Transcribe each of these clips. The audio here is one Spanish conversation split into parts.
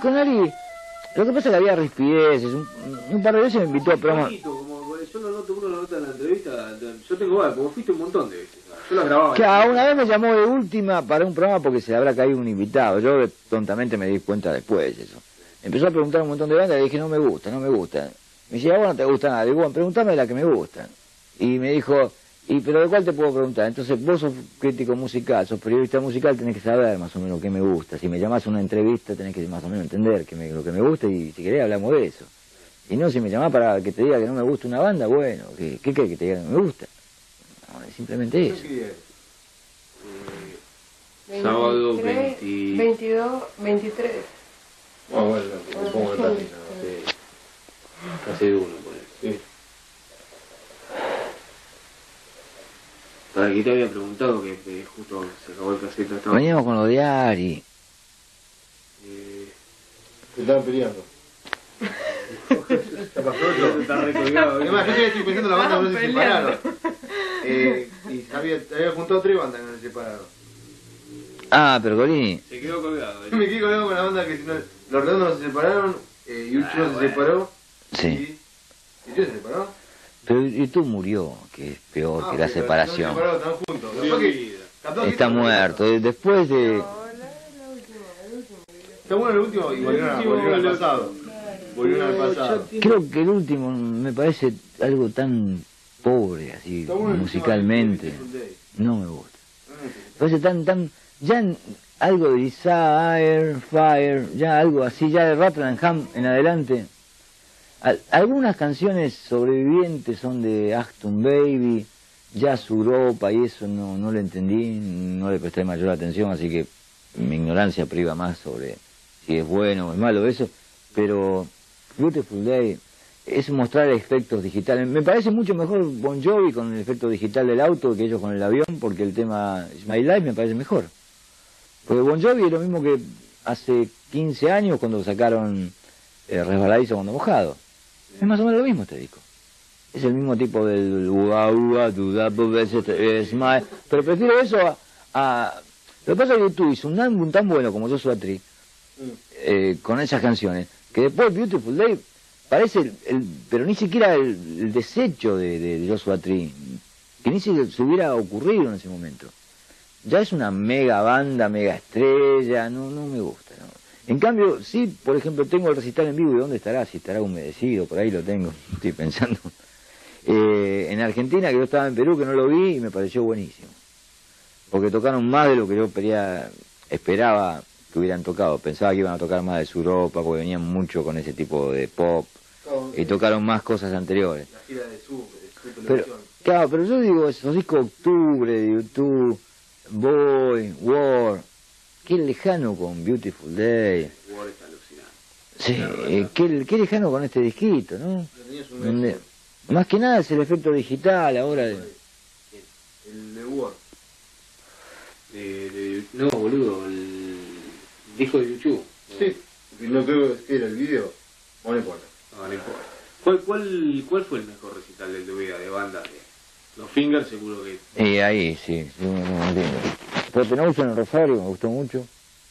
con Ari, lo que pasa es que había rispideces, un par de veces me invitó a programas. Como yo no noto, uno lo nota en la entrevista, yo tengo varios, como fuiste un montón de veces. Yo la grababa. Claro, una vez me llamó de última para un programa porque se le habrá caído un invitado. Yo tontamente me di cuenta después de eso. Empezó a preguntar un montón de bandas y le dije, no me gusta, no me gusta. Me decía, bueno, no te gusta nada. Digo, bueno, pregúntame la que me gusta. Y me dijo, pero ¿de cuál te puedo preguntar? Entonces, vos sos crítico musical, sos periodista musical, tenés que saber más o menos qué me gusta. Si me llamás a una entrevista, tenés que más o menos entender lo que me gusta y si querés hablamos de eso. Y no, si me llamás para que te diga que no me gusta una banda, bueno, ¿qué querés que te diga que no me gusta? No, es simplemente eso. Sábado 22, 23. Ah, bueno, me pongo la táctica, casi de uno, por eso. Sí. Para aquí te había preguntado que justo se acabó el casete. Veníamos con lo de Ari. Se estaban peleando. Se pasó otro, está recolgado. Además, yo estoy pensando la banda no se separaron. Y había juntado 3 bandas que no se separaron. Ah, pero Golini. Se quedó colgado. Yo me quedé colgado con la banda que si no, los redondos no se separaron, Yucho no se separó. Sí. ¿Y tú se separó? Pero YouTube murió, que es peor que la separación. No se separaron, están juntos. Después que Está muerto. Después de... Está bueno el último y volvieron al pasado. Volvieron al pasado. Creo que el último me parece algo tan pobre, así, musicalmente. No me gusta. Me parece tan... Ya algo de Desire, Fire, ya algo así, ya de Rattle Ham en adelante. Algunas canciones sobrevivientes son de Achtung Baby, Jazz Europa y eso no lo entendí, no le presté mayor atención, así que mi ignorancia priva más sobre si es bueno o es malo eso, pero Beautiful Day es mostrar efectos digitales. Me parece mucho mejor Bon Jovi con el efecto digital del auto que ellos con el avión, porque el tema It's My Life me parece mejor. Porque Bon Jovi es lo mismo que hace 15 años cuando sacaron Resbaladizo cuando mojado. Es más o menos lo mismo este disco. Es el mismo tipo del ua ua duda smile, pero prefiero eso a... Lo que pasa es que YouTube hizo un álbum tan bueno como Joshua Tree, con esas canciones, que después Beautiful Day parece pero ni siquiera el desecho de Joshua Tree, que ni se hubiera ocurrido en ese momento. Ya es una mega banda, mega estrella, no me gusta, ¿no? En cambio, sí, por ejemplo, tengo el recital en vivo, ¿y dónde estará? Si estará humedecido, por ahí lo tengo, estoy pensando. En Argentina, que yo estaba en Perú, que no lo vi, y me pareció buenísimo. Porque tocaron más de lo que yo esperaba que hubieran tocado. Pensaba que iban a tocar más de su Europa, porque venían mucho con ese tipo de pop, y tocaron más cosas anteriores. La gira de su televisión. Claro, pero yo digo, esos discos Octubre de YouTube, Boy, War, qué lejano con Beautiful Day. War está alucinante. Sí, qué lejano con este disquito, ¿no? Donde, más que nada es el efecto digital ahora. El de War. No, boludo, el disco de YouTube. Sí, no creo que era el video. No importa. No importa. ¿Cuál fue el mejor recital del Duvida de banda? Los Fingers seguro que... Y ahí, sí, no entiendo. Pero Penauso en el Rosario me gustó mucho.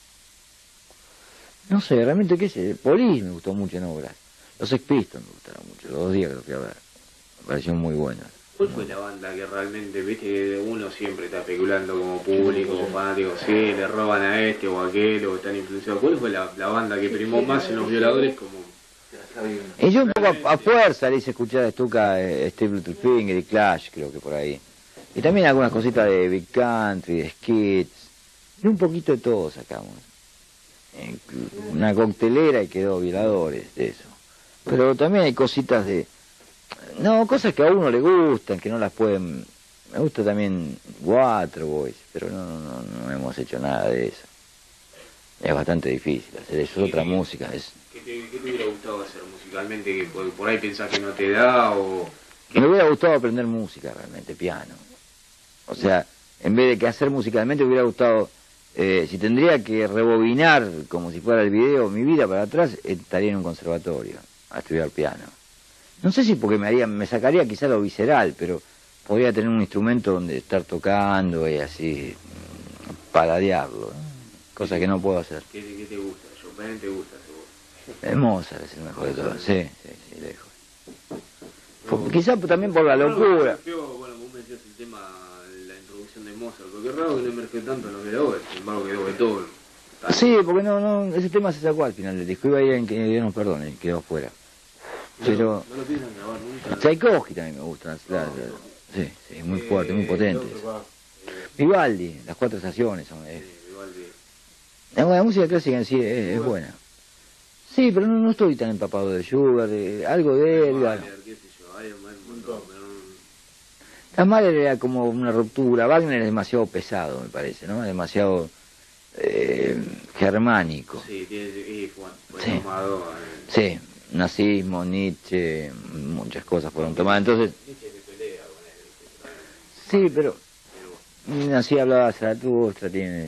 No sé, realmente qué sé, Police me gustó mucho en obras. Los Sex Pistols me gustaron mucho, los 2 días que los fui a ver. Me parecieron muy buenos. ¿Cuál fue la banda que realmente, viste, que uno siempre está especulando como público, como fanático, sí, le roban a este o a aquel o están influenciados? ¿Cuál fue la banda que primó más en los violadores como...? Y yo un poco a fuerza le hice escuchar a Stuka, Steve Littlefinger y Clash, creo que por ahí. Y también algunas cositas de Big Country, de Skids. Y un poquito de todo sacamos. Una coctelera y quedó Violadores de eso. Pero también hay cositas de... No, cosas que a uno le gustan, que no las pueden... Me gusta también Waterboys, pero no hemos hecho nada de eso. Es bastante difícil hacer eso, es otra música. ¿Qué te hubiera gustado hacer musicalmente? Que por ahí pensás que no te da o... Me hubiera gustado aprender música realmente, piano. O sea, en vez de que hacer musicalmente, me hubiera gustado... si tendría que rebobinar, como si fuera el video, mi vida para atrás, estaría en un conservatorio a estudiar piano. No sé si porque me sacaría quizá lo visceral, pero podría tener un instrumento donde estar tocando y así, paladearlo, ¿no? Cosa que no puedo hacer. ¿Qué te gusta? ¿Chopin te gusta? Mozart es el mejor de todos, sí, lejos. Quizás también por la locura. Bueno, vos metías el tema, la introducción de Mozart, porque es raro que no emerge tanto en los violadores, sin embargo quedó Beethoven. Sí, porque ese tema se sacó al final del disco, iba a ir en que Dios nos perdone, y quedó fuera. Pero no lo piensan grabar nunca. Tchaikovsky también me gusta, sí, muy fuerte, muy potente. Vivaldi, las 4 estaciones son. La música clásica en sí es buena. Sí, pero no estoy tan empapado de Schubert, algo de Edgar. Mahler era como una ruptura, Wagner es demasiado pesado, me parece, ¿no? Demasiado germánico. Sí, fue sí. tomado. Sí, nazismo, Nietzsche, muchas cosas fueron tomadas, entonces... Nietzsche se pelea con él. Sí, pero... Así hablaba Zaratustra, tiene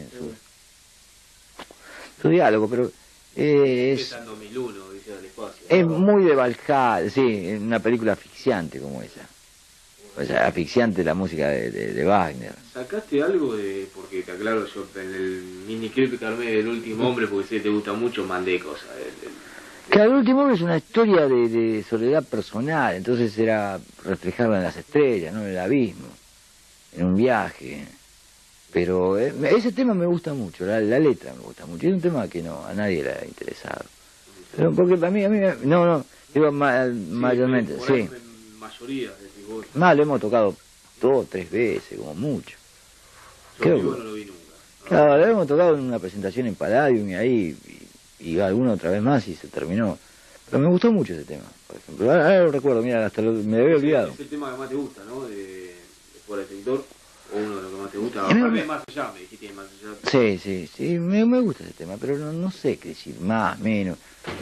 su diálogo, pero... es 2001, dice del espacio. Es muy de Valhalla, sí, una película asfixiante como esa. O sea, asfixiante la música de Wagner. ¿Sacaste algo de...? Porque te aclaro, yo en el miniclip que armé del Último Hombre, porque sé que te gusta mucho, mandé cosas. Claro, el Último Hombre es una historia de soledad personal, entonces era reflejarlo en las estrellas, no en el abismo, en un viaje. Pero ese tema me gusta mucho, la letra me gusta mucho, es un tema que a nadie le ha interesado. Pero porque para mí, no, digo mayormente, sí. Mayoría, más lo hemos tocado 2 o 3 veces, como mucho. Creo que no lo vi nunca. ¿No? Claro, lo hemos tocado en una presentación en Palladium y ahí, y alguna otra vez más y se terminó. Pero me gustó mucho ese tema, por ejemplo. Ahora lo recuerdo, mira, hasta me había olvidado. Es el tema que más te gusta, ¿no? De Fuera del Sector, o uno de los que más te gusta. Más allá, me dijiste más allá. Sí, me gusta ese tema, pero no sé qué decir, más, menos.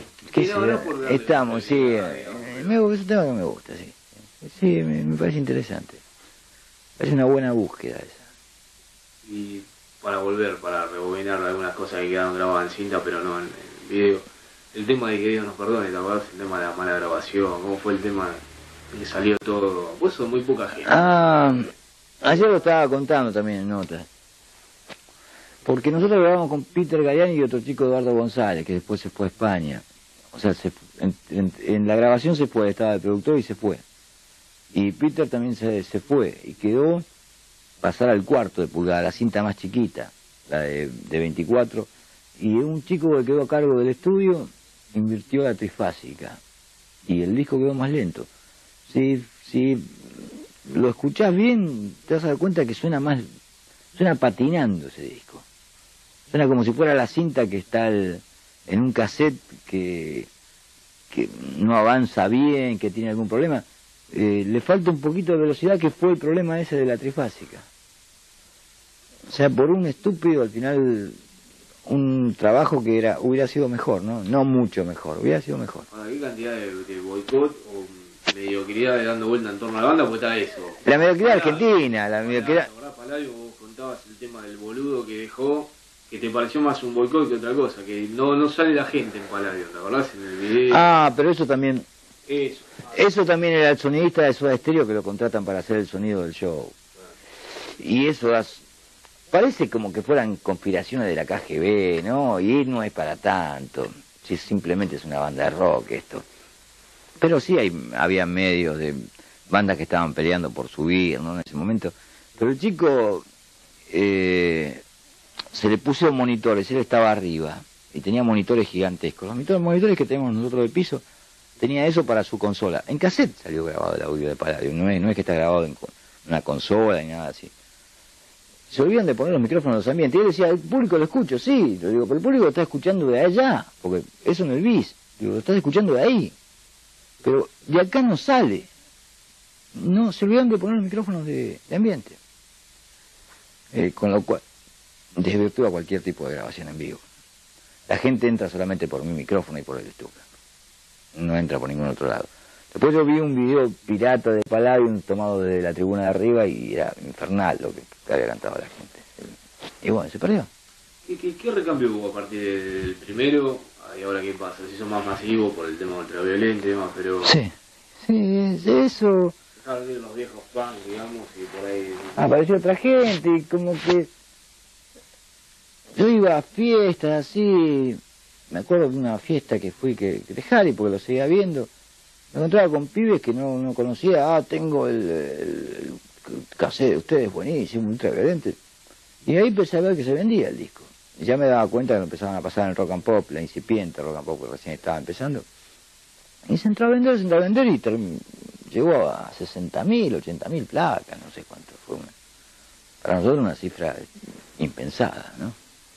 Estamos, sí. Ese tema que me gusta, sí. Sí, me parece interesante. Es una buena búsqueda esa. Y para rebobinar algunas cosas que quedaron grabadas en cinta, pero no en video. El tema de que Dios nos perdone, ¿te acordás? El tema de la mala grabación, ¿cómo fue el tema que salió todo? Vos sos muy poca gente. Ayer lo estaba contando también en notas. Porque nosotros grabamos con Peter Galiani y otro chico, Eduardo González, que después se fue a España. O sea, en la grabación se fue, estaba el productor y se fue. Y Peter también se fue y quedó pasar al 4 de pulgada, la cinta más chiquita, la de 24. Y un chico que quedó a cargo del estudio invirtió la trifásica y el disco quedó más lento. Si lo escuchás bien, te vas a dar cuenta que suena patinando ese disco. Suena como si fuera la cinta que está en un cassette que no avanza bien, que tiene algún problema. Le falta un poquito de velocidad, que fue el problema ese de la trifásica. O sea, por un estúpido, al final, un trabajo que hubiera sido mejor, ¿no? No mucho mejor, hubiera sido mejor. ¿Para qué cantidad de boicot o mediocridad dando vuelta en torno a la banda? Porque está eso. La mediocridad argentina, la mediocridad... Paladio, vos contabas el tema del boludo que dejó, que te pareció más un boicot que otra cosa, que no sale la gente en Paladio, ¿te acordás? En el video. Pero eso también... Eso también era el sonidista de Soda Stereo, que lo contratan para hacer el sonido del show. Y eso parece como que fueran conspiraciones de la KGB, ¿no? Y no es para tanto. Si simplemente es una banda de rock esto. Pero sí había medios de bandas que estaban peleando por subir, ¿no? En ese momento. Pero el chico se le puso monitores, él estaba arriba y tenía monitores gigantescos. Los monitores que tenemos nosotros del piso, tenía eso para su consola. En cassette salió grabado el audio de Paladio, no es que está grabado en una consola ni nada así. Se olvidan de poner los micrófonos en los ambientes. Y él decía, el público lo escucho, sí. Lo digo, pero el público lo está escuchando de allá, porque eso en el bis. Digo, lo estás escuchando de ahí. Pero de acá no sale. No, se olvidan de poner los micrófonos de ambiente. Con lo cual desvirtúa cualquier tipo de grabación en vivo. La gente entra solamente por mi micrófono y por el estudio. No entra por ningún otro lado. Después yo vi un video pirata de Palladium tomado desde la tribuna de arriba y era infernal lo que había cantado la gente. Y bueno, se perdió. ¿Qué recambio hubo a partir del primero? ¿Y ahora qué pasa? Se hizo más masivo por el tema ultraviolento y demás, pero... Sí, eso... Dejaron de ir los viejos fans, digamos, y por ahí... Apareció otra gente y como que... Yo iba a fiestas así... me acuerdo de una fiesta que fui de Jari, porque lo seguía viendo, me encontraba con pibes que no conocía. Tengo el cassette de ustedes, buenísimo, ultraviolente. Y ahí empecé a ver que se vendía el disco. Y ya me daba cuenta que lo empezaban a pasar en Rock and Pop, la incipiente Rock and Pop, que recién estaba empezando. Y se entró a vender, y llegó a 60.000, 80.000 placas, no sé cuánto. Fue para nosotros una cifra impensada, ¿no?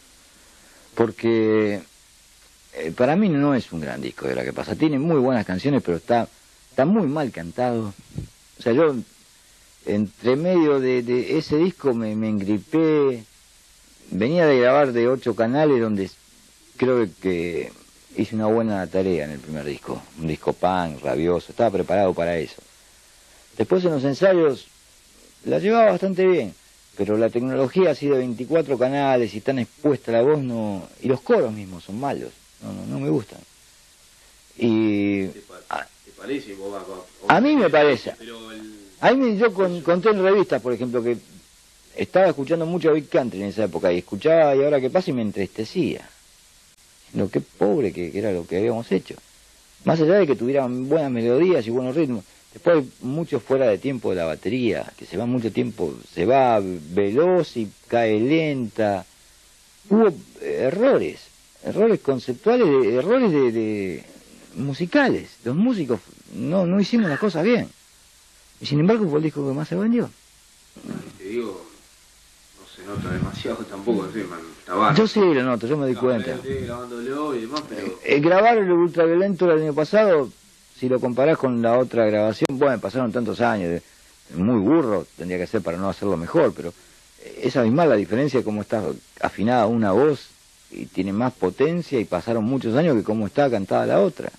Porque para mí no es un gran disco de La que pasa. Tiene muy buenas canciones, pero está muy mal cantado. O sea, yo entre medio de ese disco me engripé. Venía de grabar de 8 canales, donde creo que hice una buena tarea en el primer disco. Un disco punk, rabioso, estaba preparado para eso. Después en los ensayos la llevaba bastante bien, pero la tecnología así de 24 canales y tan expuesta la voz no... Y los coros mismos son malos, no me gustan. Y... ¿Te parece? A mí me parece. Yo conté en revistas, por ejemplo, que estaba escuchando mucho a Big Country en esa época, y escuchaba Y ahora qué pasa, y me entristecía. Lo que pobre que era lo que habíamos hecho. Más allá de que tuvieran buenas melodías y buenos ritmos, después hay mucho fuera de tiempo de la batería, que se va mucho tiempo, se va veloz y cae lenta. Hubo errores conceptuales, errores de musicales. Los músicos no hicimos las cosas bien. Y sin embargo fue el disco que más se vendió. Te digo, no se nota demasiado tampoco, sí, man, yo sí lo noto, yo me doy cuenta. Grabándolo y demás, pero... grabar el ultraviolento el año pasado, si lo comparás con la otra grabación, bueno, pasaron tantos años, muy burro tendría que ser para no hacerlo mejor, pero es abismal la diferencia de cómo está afinada una voz y tiene más potencia, y pasaron muchos años que cómo está cantada la otra.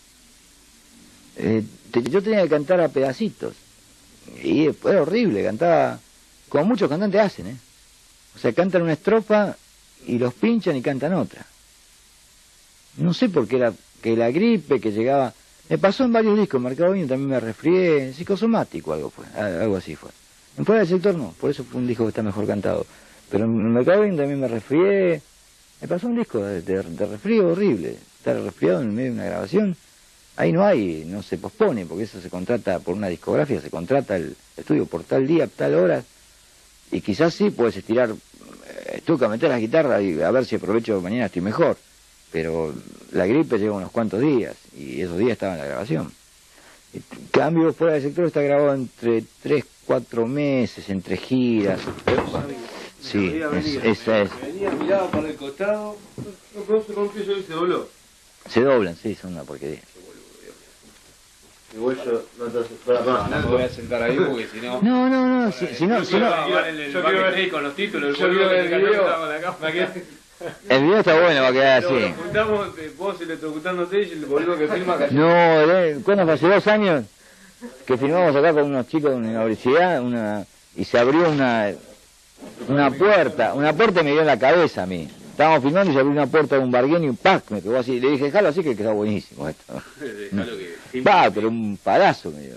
Yo tenía que cantar a pedacitos, y era horrible, cantaba como muchos cantantes hacen, o sea, cantan una estrofa y los pinchan y cantan otra. No sé por qué era que la gripe que llegaba, me pasó en varios discos. En Mercado Vino también me resfrié, psicosomático algo así fue. En Fuera del Sector no, por eso fue un disco que está mejor cantado, pero en Mercado Vino también me resfrié. Me pasó un disco de resfrío horrible, estar resfriado en medio de una grabación. Ahí no se pospone, porque eso se contrata por una discografía, se contrata el estudio por tal día, tal hora, y quizás sí puedes estirar, tuve que meter la guitarra y a ver si aprovecho mañana estoy mejor, pero la gripe lleva unos cuantos días, y esos días estaba en la grabación. En cambio, Fuera del Sector está grabado entre 3-4 meses, entre giras. Sí, esa es. Venía, miraba para el costado. No se rompió eso y se dobló. Se doblan, sí, son una porquería. Igual yo No me voy a sentar ahí porque si no... No, si no... Yo quiero ver con los títulos, yo quiero ver el video. El video está bueno, va a quedar así. Nos juntamos, vos electrocutándote y el boludo que filma casi. No, ¿cuándo fue? Hace 2 años que filmamos acá con unos chicos de una universidad, y se abrió una puerta y me dio en la cabeza a mí. Estábamos filmando y se abrió una puerta de un barguén y un pack me pegó así. Le dije, déjalo así que está buenísimo esto. Déjalo que... Pero un palazo me dio.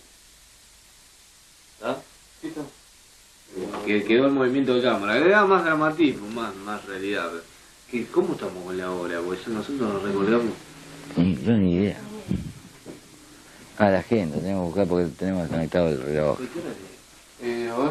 ¿Está? Que quedó el movimiento de cámara. Le da más dramatismo, más realidad. ¿Cómo estamos con la hora? Porque nosotros nos recordamos. Yo ni idea. La agenda, tenemos que buscar porque tenemos desconectado el reloj. ¿Qué hora es? A ver.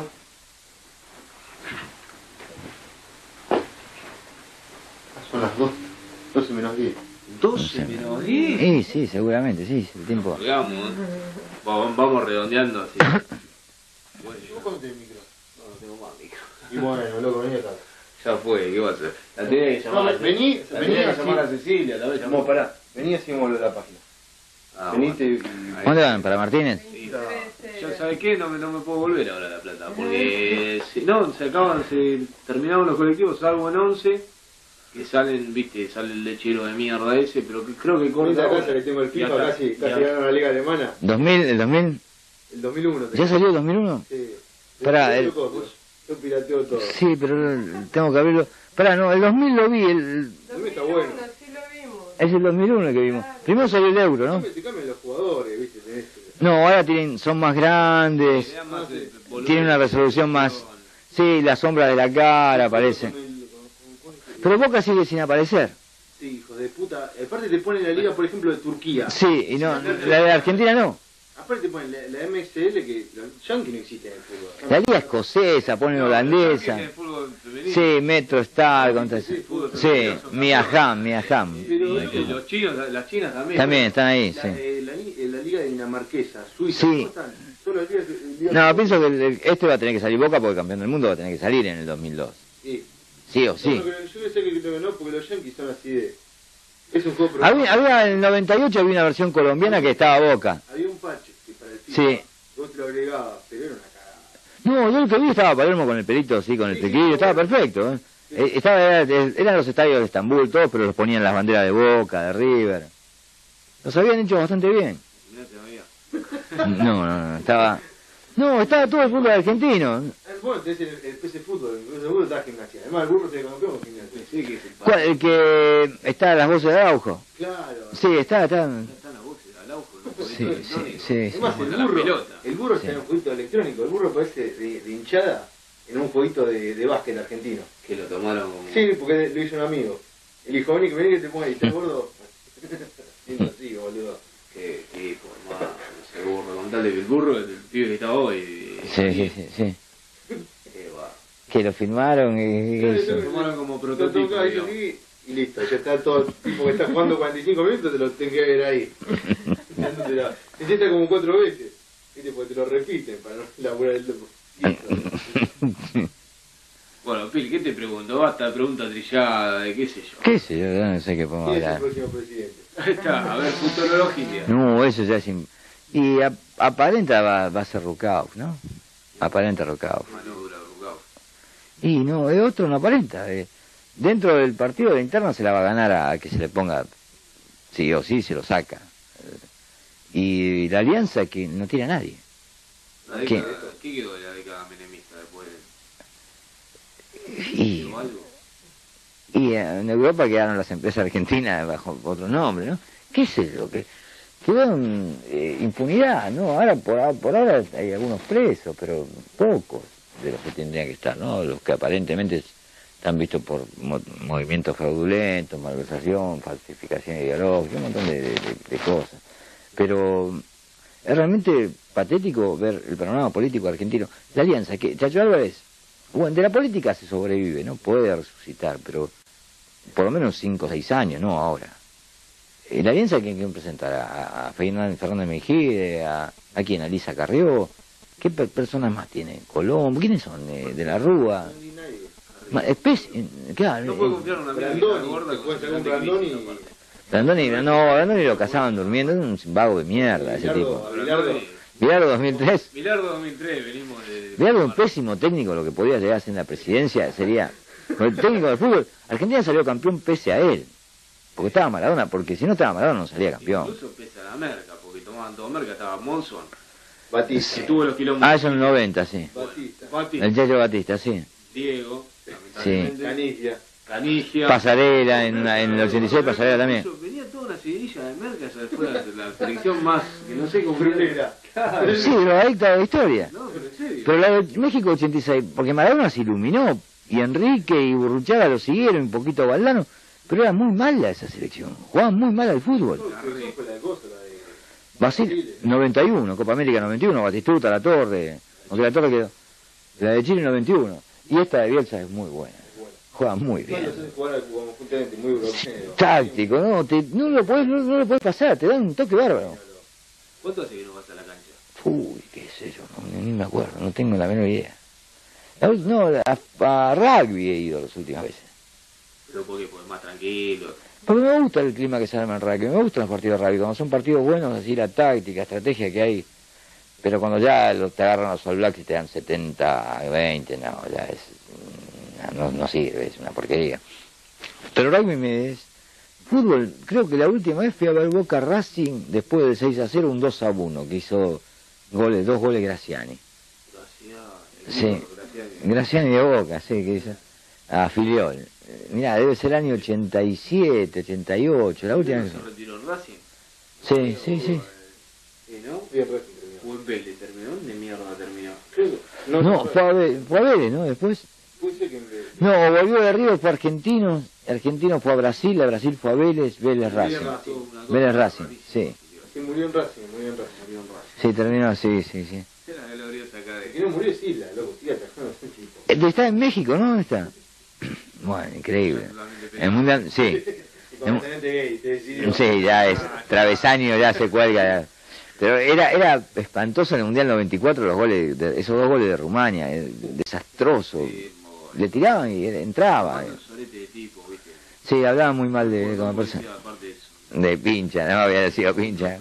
Son las 12 menos 10. 12 menos 10. Sí, seguramente, sí, el tiempo. Digamos, vamos redondeando así. ¿Vos cuánto tenés micro? No tengo más micro. Y bueno, loco, vení acá. Ya fue, ¿qué va a hacer? La tenía que llamar. Vení a llamar a Cecilia, la vez llamó. Pará, vení así como la página. Veniste y... ¿Dónde van? ¿Para Martínez? Sí. Ya sabes qué, no me puedo volver ahora a La Plata, porque se terminaron los colectivos, salvo en 11, que salen, viste, sale el lechero de mierda ese, pero que creo que corta. Esa cosa que tengo el FIFA, casi ganaron la Liga Alemana. ¿El 2000? El 2001. ¿Ya salió el 2001? Sí. Pará, yo pirateo todo. Sí, pero tengo que abrirlo. Pará, no, el 2000 lo vi, el 2000 está bueno. Sí lo vimos. Es el 2001 que vimos. Primero salió el Euro, ¿no? Te cambian los jugadores, viste, No, ahora son más grandes, tienen una resolución más... Sí, la sombra de la cara aparece. Pero Boca sigue sin aparecer. Sí, hijo de puta. Aparte te ponen la liga, por ejemplo, de Turquía. Sí, y no, la de Argentina no. Aparte te ponen la MSL, que los yankees no existen en el fútbol. La liga escocesa, ponen holandesa. Sí, Metro Star, contra eso. Sí, Miaham. Los chinos, las chinas también. También están ahí, sí. La liga de dinamarquesa, Suiza, Sí. ¿cómo están? Todas las ligas No, pienso que este va a tener que salir Boca porque campeón del mundo va a tener que salir en el 2002. Sí. Sí o sí. Yo pensé que no, porque los yankees son así de... Es un juego Había en el 98 había una versión colombiana que estaba Boca. Había un parche que para el FIFA, Sí. vos te lo agregabas, pero era una cagada. No, yo lo que vi estaba Palermo con el pelito así, con el tequillo, estaba perfecto. Eran los estadios de Estambul, todos, pero los ponían las banderas de Boca, de River. Los habían hecho bastante bien. No, estaba todo el fútbol argentino. Bueno, tenés el PC Fútbol, el PC Fútbol está gimnasia. Además, el burro se campeón con gimnasia. Sí, que es el ¿Cuál? El que está en las voces de Araujo. Claro. Sí, está. Están las voces de Araujo, ¿no? Sí. Además, el burro está en un jueguito electrónico. El burro parece de hinchada en un jueguito de básquet argentino. Que lo tomaron como... Sí, porque lo hizo un amigo. El hijo vení que te ponga ahí, ¿estás gordo? Siento así, boludo. Que por más, no sé, burro, con tal de que el burro, el pibe que está hoy... Sí. Que lo filmaron y Lo eso. tomaron como Lo prototipo, tocás digamos. así y listo. Ya está todo el tipo que está jugando 45 minutos, te lo tenés que ver ahí. Te sienta como 4 veces. ¿Viste? Porque te lo repiten para no laburar el loco. Listo. Bueno, Pil, ¿qué te pregunto? Basta de pregunta trillada, de qué sé yo. ¿Qué sé yo? No sé qué podemos ¿Quién es el hablar. próximo presidente? Ahí está, a ver, futurología. No, eso ya es... Y aparenta va a ser Rucauf, ¿no? Aparenta Rucauf. Mano dura, Rucauf. Y no, es otro no aparenta. Dentro del partido de interna se la va a ganar a que se le ponga, sí o sí, se lo saca. Y la alianza que no tiene a nadie. ¿Qué quedó de la década menemista después? Y ¿Quedó algo? en Europa quedaron las empresas argentinas bajo otro nombre, ¿no? ¿Qué es lo que quedó en impunidad, ¿no? Ahora por ahora hay algunos presos, pero pocos de los que tendrían que estar, ¿no? Los que aparentemente están vistos por movimientos fraudulentos, malversación, falsificación ideológica, un montón de cosas. Pero es realmente patético ver el panorama político argentino. La alianza, que Chacho Álvarez, bueno, de la política se sobrevive, ¿no? Puede resucitar, pero por lo menos 5 o 6 años, no ahora. La alianza, ¿quién presentará? ¿A Fernández Mejide? ¿A quién? ¿A Lisa Carrió? ¿Qué personas más tiene? ¿Colombo? ¿Quiénes son? ¿De la Rúa? Claro. No puedo confiar en una amiga gorda con Brandoni. Brandoni lo cazaban durmiendo, es un vago de mierda ese tipo. Bilardo 2003. Bilardo 2003, venimos de... Bilardo un pésimo técnico, lo que podía llegar a ser en la presidencia sería... Con el técnico del fútbol, Argentina salió campeón pese a él. Porque estaba Maradona, porque si no estaba Maradona no salía campeón. Incluso pese a la merca, porque tomaban todo merca, estaba Monson. Batista. Que tuvo los quilombos. Eso en el 90, sí. Batista. El Yayo Batista, sí. Diego, lamentablemente. Canigia. Pasarela, en el 86 Pasarela también. Venía toda una seguidilla de merca, eso después la selección más, que no sé cómo Brunera. Sí, lo adicta a la historia. No, pero en serio. Pero la de México 86, porque Maradona se iluminó, y Enrique y Burruchaga lo siguieron, un poquito Valdano, pero era muy mala esa selección, jugaban muy mal al fútbol. Brasil 91, Copa América 91, Batistuta, La Torre, aunque La Torre quedó. La de Chile 91, y esta de Bielsa es muy buena, juega muy bien. Táctico, no lo podés pasar, te dan un toque bárbaro. ¿Cuánto hace que no vas a la cancha? Uy, qué sé yo, ni me acuerdo, no tengo la menor idea. No, a rugby he ido las últimas veces. Pero porque es más tranquilo. Porque me gusta el clima que se arma en rugby, me gustan los partidos de rugby, cuando son partidos buenos, así la táctica, estrategia que hay. Pero cuando ya te agarran los All Blacks y te dan 70-20, no, ya no sirve, es una porquería. Pero rugby fútbol, creo que la última vez fui a ver Boca Racing después del 6-0, un 2-1, que hizo 2 goles Graciani. Sí, Graciani de Boca, sí, que hizo a Filiol. Mirá, debe ser el año 87, 88, la última vez. ¿Se retiró en Racing? Sí. ¿No? ¿O en Vélez terminó? ¿Dónde mierda terminó? No, fue a Vélez, ¿no? Después... No, volvió de River, fue argentino, Argentino fue a Brasil fue a Vélez, Vélez Racing. Vélez Racing, sí. Sí, murió en Racing. Sí, terminó, sí. Era gloriosa acá de... Que no murió es Isla, loco, sigue atajando a ese tipo. Está en México, ¿no? ¿Dónde está? Bueno, increíble. El mundial, sí. Completamente gay, se decidió. Sí, ya es travesaño, ya se cuelga. Ya. Pero era espantoso en el Mundial 94 los goles, esos 2 goles de Rumania, desastroso. Le tiraban y entraba. Sí, hablaba muy mal de como persona. De pincha, no había sido pincha.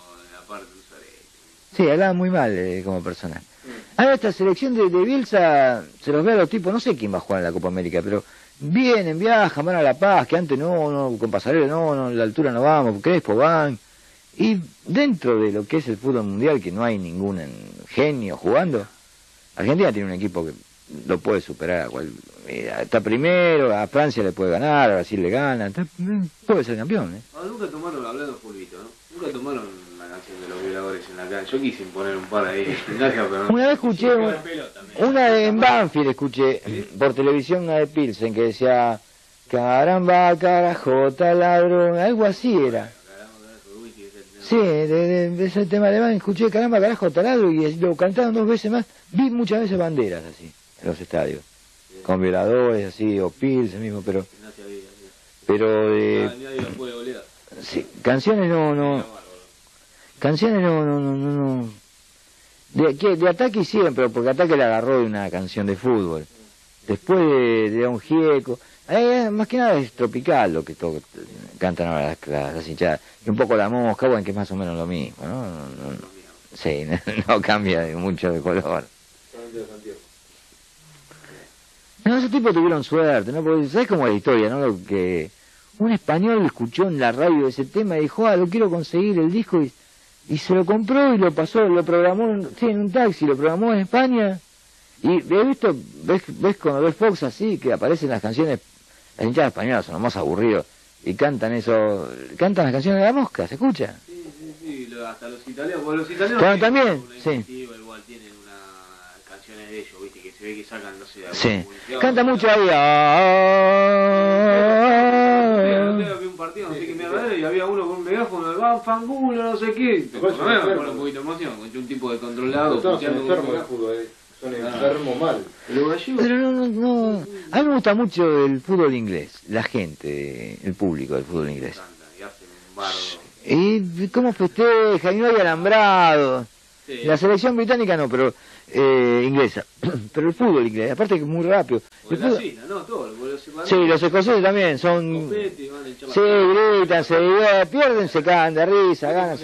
Sí, hablaba muy mal como persona. Ahora esta selección de Bielsa, se los ve a los tipos, no sé quién va a jugar en la Copa América, pero vienen, viajan, van a La Paz, que antes no, con Pasarela no, la altura no vamos, Crespo van. Y dentro de lo que es el fútbol mundial, que no hay ningún genio jugando, Argentina tiene un equipo que lo puede superar a está primero, a Francia le puede ganar, a Brasil le gana, puede ser campeón. Nunca tomaron, hablando de fulbito, ¿no? Nunca tomaron la canción de los violadores en la cancha. Yo quise imponer un par ahí, pero una vez escuché una en Banfield, escuché por televisión, una de Pilsen, que decía caramba, carajota, ladrón, algo así era. Sí, de ese tema alemán escuché caramba, carajo, taladro, y lo cantaron 2 veces más. Vi muchas veces banderas así en los estadios, con violadores así, o Pilsen mismo, pero sí, canciones no. De Ataque siempre, porque Ataque le agarró de una canción de fútbol. Después de Don Gieco, más que nada es tropical lo que cantan ahora las hinchadas. Y un poco La Mosca, bueno, que es más o menos lo mismo, ¿no? Sí, no cambia mucho de color. No, esos tipos tuvieron suerte, ¿no? Porque ¿sabes cómo es la historia, no? Lo que un español escuchó en la radio ese tema y dijo, lo quiero conseguir el disco, y se lo compró y lo pasó, lo programó en un taxi, lo programó en España. Y he visto, ves cuando ves Fox así, que aparecen las canciones, las hinchadas españolas son los más aburridos, y cantan las canciones de La Mosca, ¿se escucha? Sí, hasta los italianos, Claro, también, sí. Igual tienen unas canciones de ellos, viste, que se ve que sacan, no sé, sí. Canta mucho ahí. Vi un partido, no sé qué mierda era, y había uno con un megáfono, van fangulo, no sé qué. Me pone un poquito de emoción, un tipo de controlado. Son enfermos de fútbol, son enfermos mal. Pero no. A mí me gusta mucho el fútbol inglés, la gente, el público del fútbol inglés. Y cómo festeja, y no hay alambrado. Sí. La selección británica no, pero inglesa. Pero el fútbol inglés, aparte que es muy rápido. Sí, los escoceses también son... Sí, gritan, se divierten, pierden, se cagan de risa, ganan.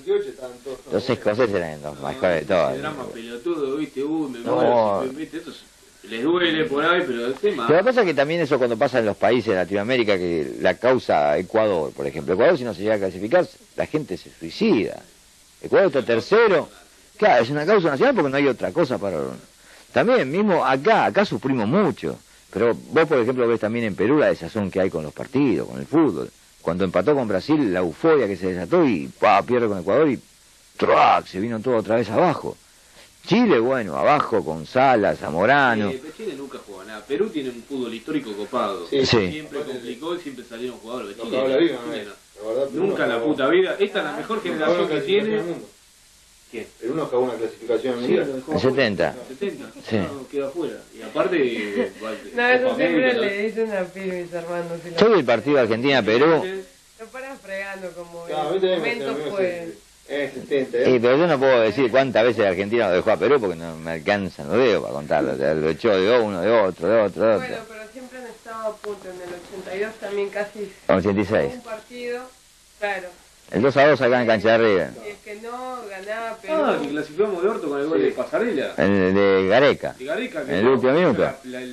Los escoceses eran los mejores de todos. Pelotudo, viste, me muero, viste, eso les duele por ahí, pero el tema... Lo que pasa es que también eso cuando pasa en los países de Latinoamérica, que la causa Ecuador, por ejemplo. Ecuador, si no se llega a clasificar, la gente se suicida. Ecuador está tercero. Claro, es una causa nacional porque no hay otra cosa para... También, mismo acá sufrimos mucho. Pero vos, por ejemplo, ves también en Perú la desazón que hay con los partidos, con el fútbol. Cuando empató con Brasil, la euforia que se desató y pierde con Ecuador y ¡truac! Se vino todo otra vez abajo. Chile, bueno, abajo con Salas, Zamorano. Chile nunca juega nada. Perú tiene un fútbol histórico copado. Sí. Siempre complicó y siempre salieron jugadores. Chile, nunca en la puta vida. Esta es la mejor generación que tiene. ¿Quién? Perú no acabó una clasificación mundial. En 70. 70. Sí. No, queda afuera. Y aparte... No, eso siempre le dicen a mis hermanos. Yo vi el partido Argentina-Perú. Lo paran fregando como el momento fue... 70, pero yo no puedo decir cuántas veces Argentina lo dejó a Perú porque no me alcanzan los dedos para contarlo. O sea, lo echó de uno, de otro. Bueno, pero siempre han estado a punto. En el 82 también casi... 86. Un partido, claro. El 2-2 acá en cancha de arriba. Y es que no ganaba Perú. Que clasificamos de orto con el gol de Pasarela. El de Gareca. En el último minuto.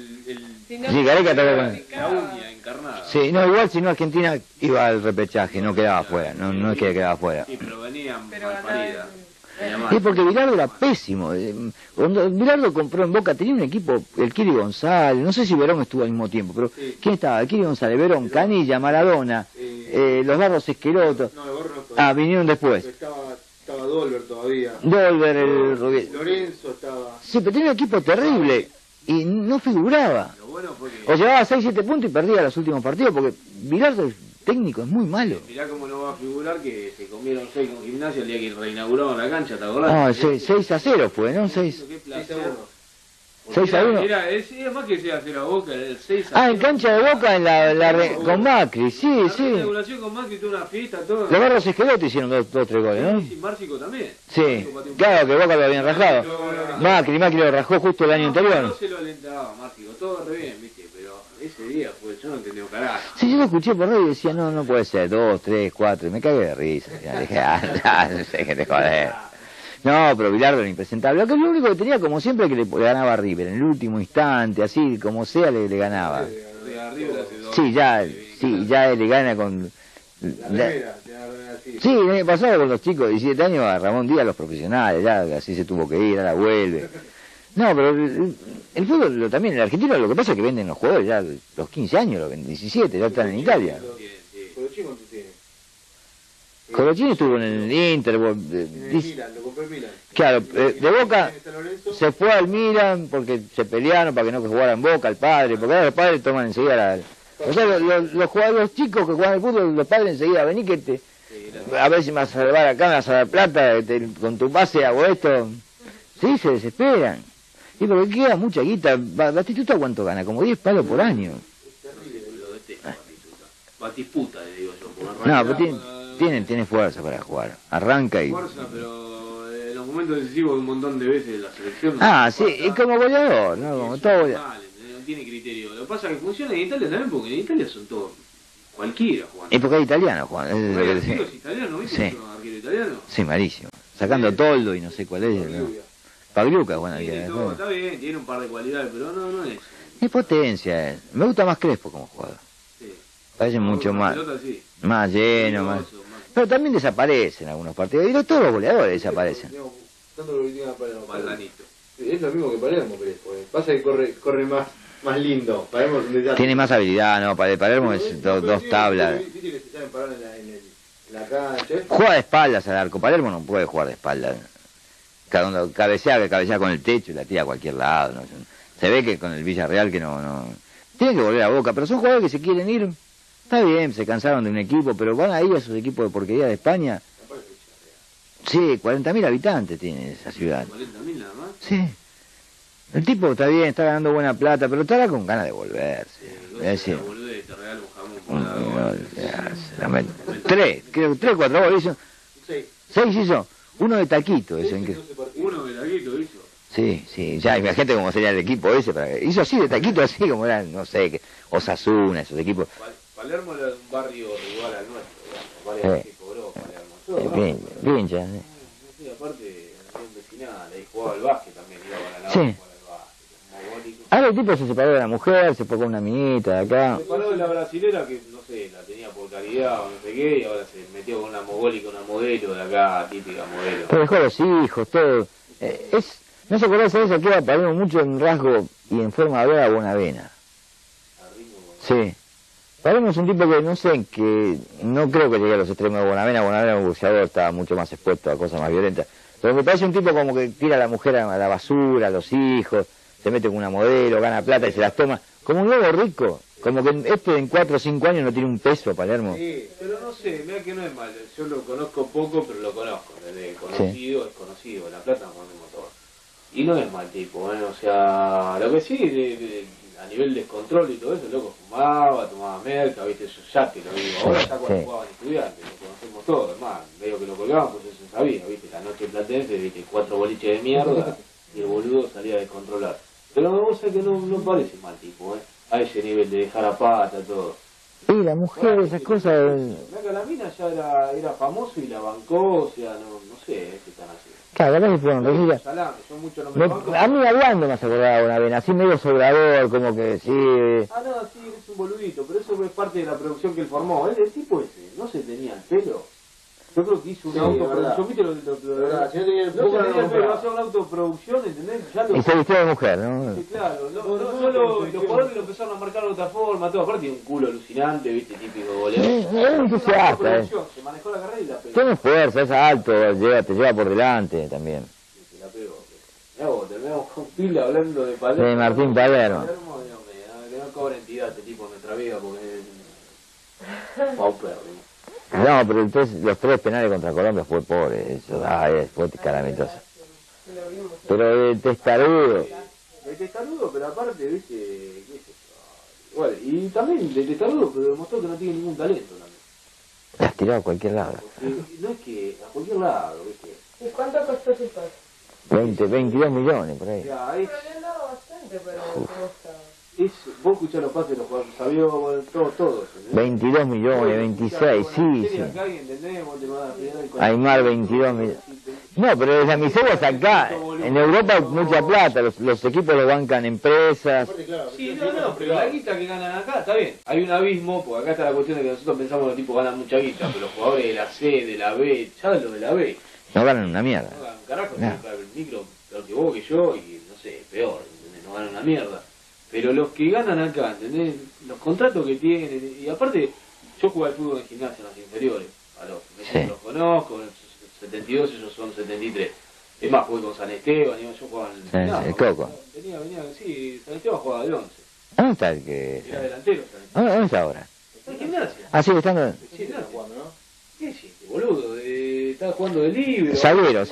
Sí, Gareca tocó con... La uña encarnada. Sí, no, igual si no Argentina iba al repechaje, no quedaba afuera. No es que quedaba afuera. Sí, pero venían mal parida. Sí, porque Bilardo era pésimo. Cuando Bilardo compró en Boca, tenía un equipo, el Kiri González, no sé si Verón estuvo al mismo tiempo, pero ¿quién estaba? El Kiri González, Verón, Canilla, Maradona, los Barros Esqueloto. Vinieron después. Estaba Dolber todavía. Dolber, el Lorenzo estaba... Sí, pero tenía un equipo terrible y no figuraba. Lo bueno fue que... O llevaba 6, 7 puntos y perdía los últimos partidos, porque Bilardo el técnico es muy malo. Mirá cómo no va a figurar que se comieron 6 con Gimnasia el día que reinauguraron la cancha, ¿te acordás? No, 6-0 fue, ¿no? 6. Qué placer. 6-1. Era más que sea 0 a Boca, el 6-0. Ah, en cancha de Boca con Macri, sí, sí. La inauguración con Macri, toda una fiesta, todo. Los Barros Esqueloto hicieron 2 3 goles, ¿no? Sí, Márcico también. Sí, claro que Boca lo habían rajado. Macri lo rajó justo el año anterior. No se lo alentaba, Márcico, todo re bien, viste, pero ese día fue, yo no entendí un carajo. Sí, yo lo escuché por radio y decía, no puede ser, 2, 3, 4, y me cagué de risa. Ya dije, no sé qué te joder. No, pero Bilardo era impresentable. Lo único que tenía, como siempre, que le ganaba a River, en el último instante, así, como sea, le ganaba. Sí, ya le gana con... Sí, el año pasado con los chicos de 17 años a Ramón Díaz, los profesionales, ya así se tuvo que ir, ahora vuelve. No, pero el fútbol también, el argentino, lo que pasa es que venden los jugadores ya los 15 años, los 17, ya están en Italia. Colochini estuvo en el Inter, Milan, lo compró el Milan. Claro, de Boca se fue al Milan porque se pelearon para que no jugara en Boca el padre, porque ahora los padres toman enseguida o sea, los chicos que juegan al fútbol, los padres enseguida, vení que a ver si me vas a salvar acá, me vas a dar plata, con tu pase hago esto. Sí, se desesperan. Y porque queda mucha guita. Batistuta, ¿cuánto gana? Como 10 palos por año. Lo detesto, Batistuta, le digo yo. No, pero tiene fuerza para jugar. Arranca y... Fuerza, pero en los momentos decisivos un montón de veces la selección... Sí, y como goleador, ¿no? Como todo goleador. No tiene criterio. Lo que pasa es que funciona en Italia también, porque en Italia son todos... Cualquiera jugando. Y porque hay italiano jugando. ¿Es italiano? ¿Viste? Sí. ¿Un arquero italiano? Sí, malísimo. Sacando Toldo y no sé cuál es. ¿No? Pagliuca, bueno. Está bien, tiene un par de cualidades, pero no es... Es potencia. Me gusta más Crespo como jugador. Sí. Parece mucho más... Sí. Más lleno, más... Pero también desaparecen algunos partidos. Y todos los goleadores desaparecen. Es lo mismo que Palermo, Crespo. Pasa que corre más lindo. Palermo es un desastre. Tiene más habilidad, ¿no? Palermo es dos tablas. Juega de espaldas al arco. Palermo no puede jugar de espaldas. Cuando cabecea con el techo y la tira a cualquier lado. ¿No? Se ve que con el Villarreal que no... Tiene que volver a Boca, pero son jugadores que se quieren ir. Está bien, se cansaron de un equipo, pero van a ir a esos equipos de porquería de España. Sí, 40.000 habitantes tiene esa ciudad. ¿40.000 nada más? Sí. El tipo está bien, está ganando buena plata, pero estará con ganas de volverse. Es decir, creo 3, 4 goles hizo. 6 hizo. Uno de taquito, eso. Uno de taquito hizo. Sí, ya imagínate cómo sería el equipo ese. Hizo así de taquito, así como eran, no sé, Osasuna, esos equipos. Palermo era un barrio igual al nuestro, varias veces cobró Palermo. Pincha, sí, aparte, en vecinal, ahí jugaba al básquet también, iba para la sí. Ahora el tipo se separó de la mujer, se fue con una minita de acá. Se separó de la brasilera que, no sé, la tenía por caridad o no sé qué, y ahora se metió con una mogólica, una modelo de acá, típica modelo. Pero dejó a los hijos, todo. No se acuerda de eso, que era Palermo mucho en rasgo y en forma de hablar a Bonavena. Sí. Palermo es un tipo que no sé, que no creo que llegue a los extremos de Bonavena. Bonavena, un boxeador, estaba mucho más expuesto a cosas más violentas. Pero me parece un tipo como que tira a la mujer a la basura, a los hijos, se mete con una modelo, gana plata y se las toma. Como un lobo rico. Como que en 4 o 5 años no tiene un peso Palermo. Sí, pero no sé, mira que no es mal. Yo lo conozco poco, pero lo conozco. Desde conocido es conocido. La plata no conocemos todo. Y no es mal tipo, o sea, lo que sí, a nivel descontrol y todo eso, el loco fumaba, tomaba merca, viste, eso ya te lo digo. Ahora ya cuando jugaban estudiantes, lo conocemos todo, hermano. Medio que lo colgaban, pues eso sabía, viste, la noche platense, viste, 4 boliches de mierda y el boludo salía a descontrolar. Pero me gusta que no parece mal tipo, a ese nivel de dejar a pata, todo. Sí, la mujer, esas cosas... Mira que la mina ya era famoso y la bancó, o sea, no sé, qué están haciendo. Claro, la verdad que fueron rositas. A mí hablando me has acordado una vez, así medio sobrador, como que sí... no, sí, es un boludito, pero eso es parte de la producción que él formó. El tipo ese, no se tenía el pelo. Yo creo que hizo una autoproducción, ¿viste lo si no tenía el pelo, hacía una autoproducción, ¿entendés? Y se vistió de mujer, ¿no? Sí, claro, solo los jugadores lo empezaron a marcar de otra forma, todo. Aparte tiene un culo alucinante, ¿viste? Típico goleador. Es entusiasta, Se manejó la carrera y la pegó. Tiene fuerza, es alto, te lleva por delante también. Se la pegó. Mirá vos, terminamos con pila hablando de Palermo. De Martín Palermo. mejor entidad este tipo en nuestra vida porque es paupérrimo. No, pero los 3 penales contra Colombia fue pobre, eso, fue calamitoso. Lo vimos. Pero el testarudo. El testarudo, pero aparte, viste, qué sé yo. Bueno, y también el testarudo, pero demostró que no tiene ningún talento también. Las tiró a cualquier lado. No es que a cualquier lado, viste. ¿Y cuánto costó su pase? 22 millones por ahí. Ya, Pero le han dado bastante para cómo estaba. vos escuchás los pases de los jugadores, sabíos, bueno, todos. 22 millones, 26, sí, sí. Aymar 22 millones. No, pero la miseria es acá. En Europa hay mucha plata, los equipos lo bancan empresas. Sí, no, pero la guita que ganan acá, está bien. Hay un abismo, porque acá está la cuestión de que nosotros pensamos que los tipos ganan mucha guita, pero los jugadores de la C, de la B, ya lo de la B. No ganan una mierda. No ganan un carajo, No. el micro, peor que vos, que yo, y no sé, peor, ¿entendés? No ganan una mierda. Pero los que ganan acá, ¿entendés? Los contratos que tienen, y aparte, yo jugué al fútbol en gimnasia, en las inferiores, a los conozco, en 72 ellos son 73. Es más, jugué con San Esteban, yo jugaba en El Coco. Venía, sí, San Esteban jugaba de 11. ¿Dónde está el que...? Era delantero, San Esteban. ¿Dónde está ahora? Está en gimnasia. Ah, sigue estando... Sí, está jugando, ¿no? ¿Qué hiciste, boludo? Estaba jugando de libro. Zaguero.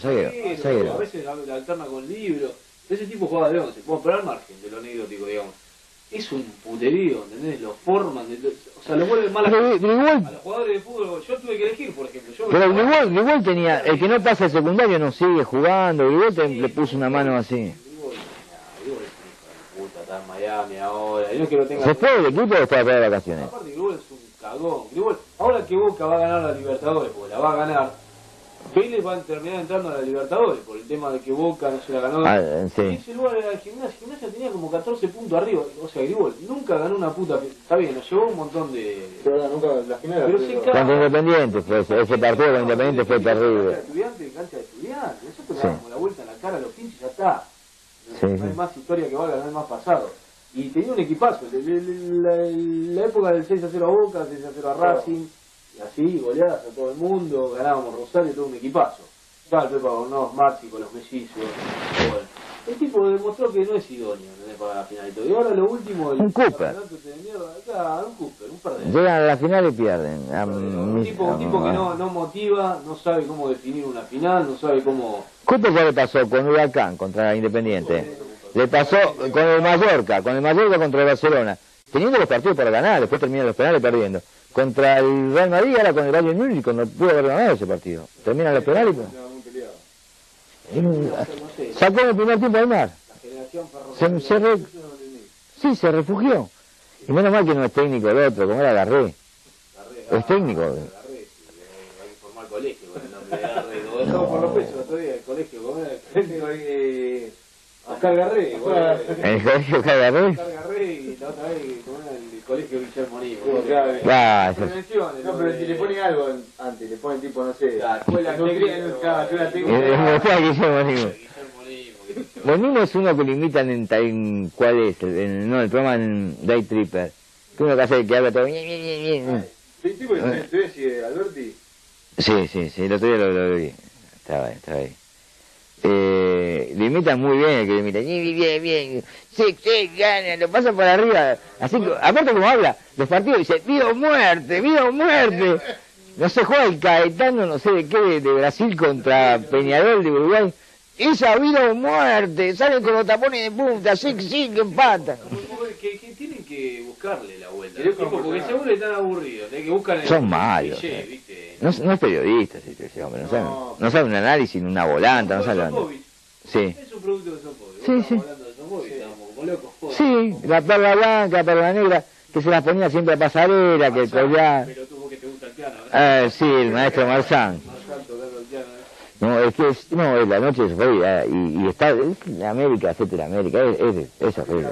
A veces la alterna con libro. Ese tipo juega de 11. Bueno, pero al margen de lo anecdótico, digamos. Es un puterío, ¿entendés? Lo forman, o sea, lo vuelven mal a los jugadores de fútbol. Yo tuve que elegir, por ejemplo. Pero Grigol tenía, el que no pasa el secundario no sigue jugando, Grigol le puso una mano así. Grigol es un hijo de puta, está en Miami ahora. Y no es que lo tenga. ¿Se fue del equipo o está de vacaciones? Aparte, Grigol es un cagón. Grigol, ahora que Boca va a ganar la Libertadores, porque la va a ganar, Vélez va a terminar entrando a la Libertadores por el tema de que Boca no se la ganó. Sí. Y ese lugar era el Gimnasia. Gimnasia tenía como 14 puntos arriba. O sea, Grigol nunca ganó una puta. Está bien, nos llevó un montón de. Pero nunca la final. Pero se caga. Contra Independiente fue ese partido con Independiente fue terrible. Cancha de estudiantes. Nosotros le damos la vuelta en la cara a los pinches y ya está. Sí, No hay más historia que valga, no hay más pasado. Y tenía un equipazo. La época del 6-0 a Boca, 6-0 a Racing. Y así, goleadas a todo el mundo, ganábamos Rosario, todo un equipazo. Estaba el Pepa Bornós, Marci con los mellizos. Bueno, el tipo demostró que no es idóneo, ¿entendés? Para la final y todo. Y ahora lo último... Un Cooper. Un Cooper, un perdedor. Llegan a la final y pierden. Un tipo que no motiva, no sabe cómo definir una final, no sabe cómo... Cooper ya le pasó con Huracán contra Independiente. Le pasó con el Mallorca contra el Barcelona. Teniendo los partidos para ganar, después terminan los penales perdiendo. Contra el Real Madrid, ahora con el Bayern Múnich, cuando pudo haber ganado ese partido. Terminan los penales. Sacó en el primer tiempo al mar. Sí, se refugió. Y menos mal que no es técnico el otro, como era Garré. Es técnico. Hay que formar colegio con el nombre de Garré. Lo dejamos por los pesos otro día, el colegio. Oscar Garré. ¿En el colegio Oscar Garré? Oscar Garré y la otra vez como era el colegio Guillermo Nimo. No, pero si le ponen algo antes, le ponen tipo, no sé... La escuela Guillermo Nimo. Los Nimo es uno que lo imitan en ¿cuál es? El programa en Day Tripper. Que uno que hace que habla todo... ¿Sí, tipo de ese Alberti? Sí, el otro día lo vi. Estaba ahí. Lo imitan muy bien el que lo imita. Bien. Sí, gana, lo pasa por arriba. Así, aparte como habla, los partidos dice, vida o muerte. No se juega el Caetano, no sé de qué, de Brasil contra Peñarol de Uruguay. Esa vida o muerte, salen con los tapones de punta, sí, que empata. Que tienen que buscarle la vuelta. Porque seguro están aburridos. Que buscan son malos. No es periodista ese hombre, no sabe un análisis, una volanta, no sabe. Sí. Es un producto de Sopovi. Sí. Hablando de Sopovi, estábamos como locos. Sí, la perla blanca, la perla negra, que se las ponía siempre a pasarela, que el collar. Pero tú porque te gusta el piano. Sí, el maestro Marzán. No, es la noche de Sopovi y está, es la América, etcétera, América, es horrible.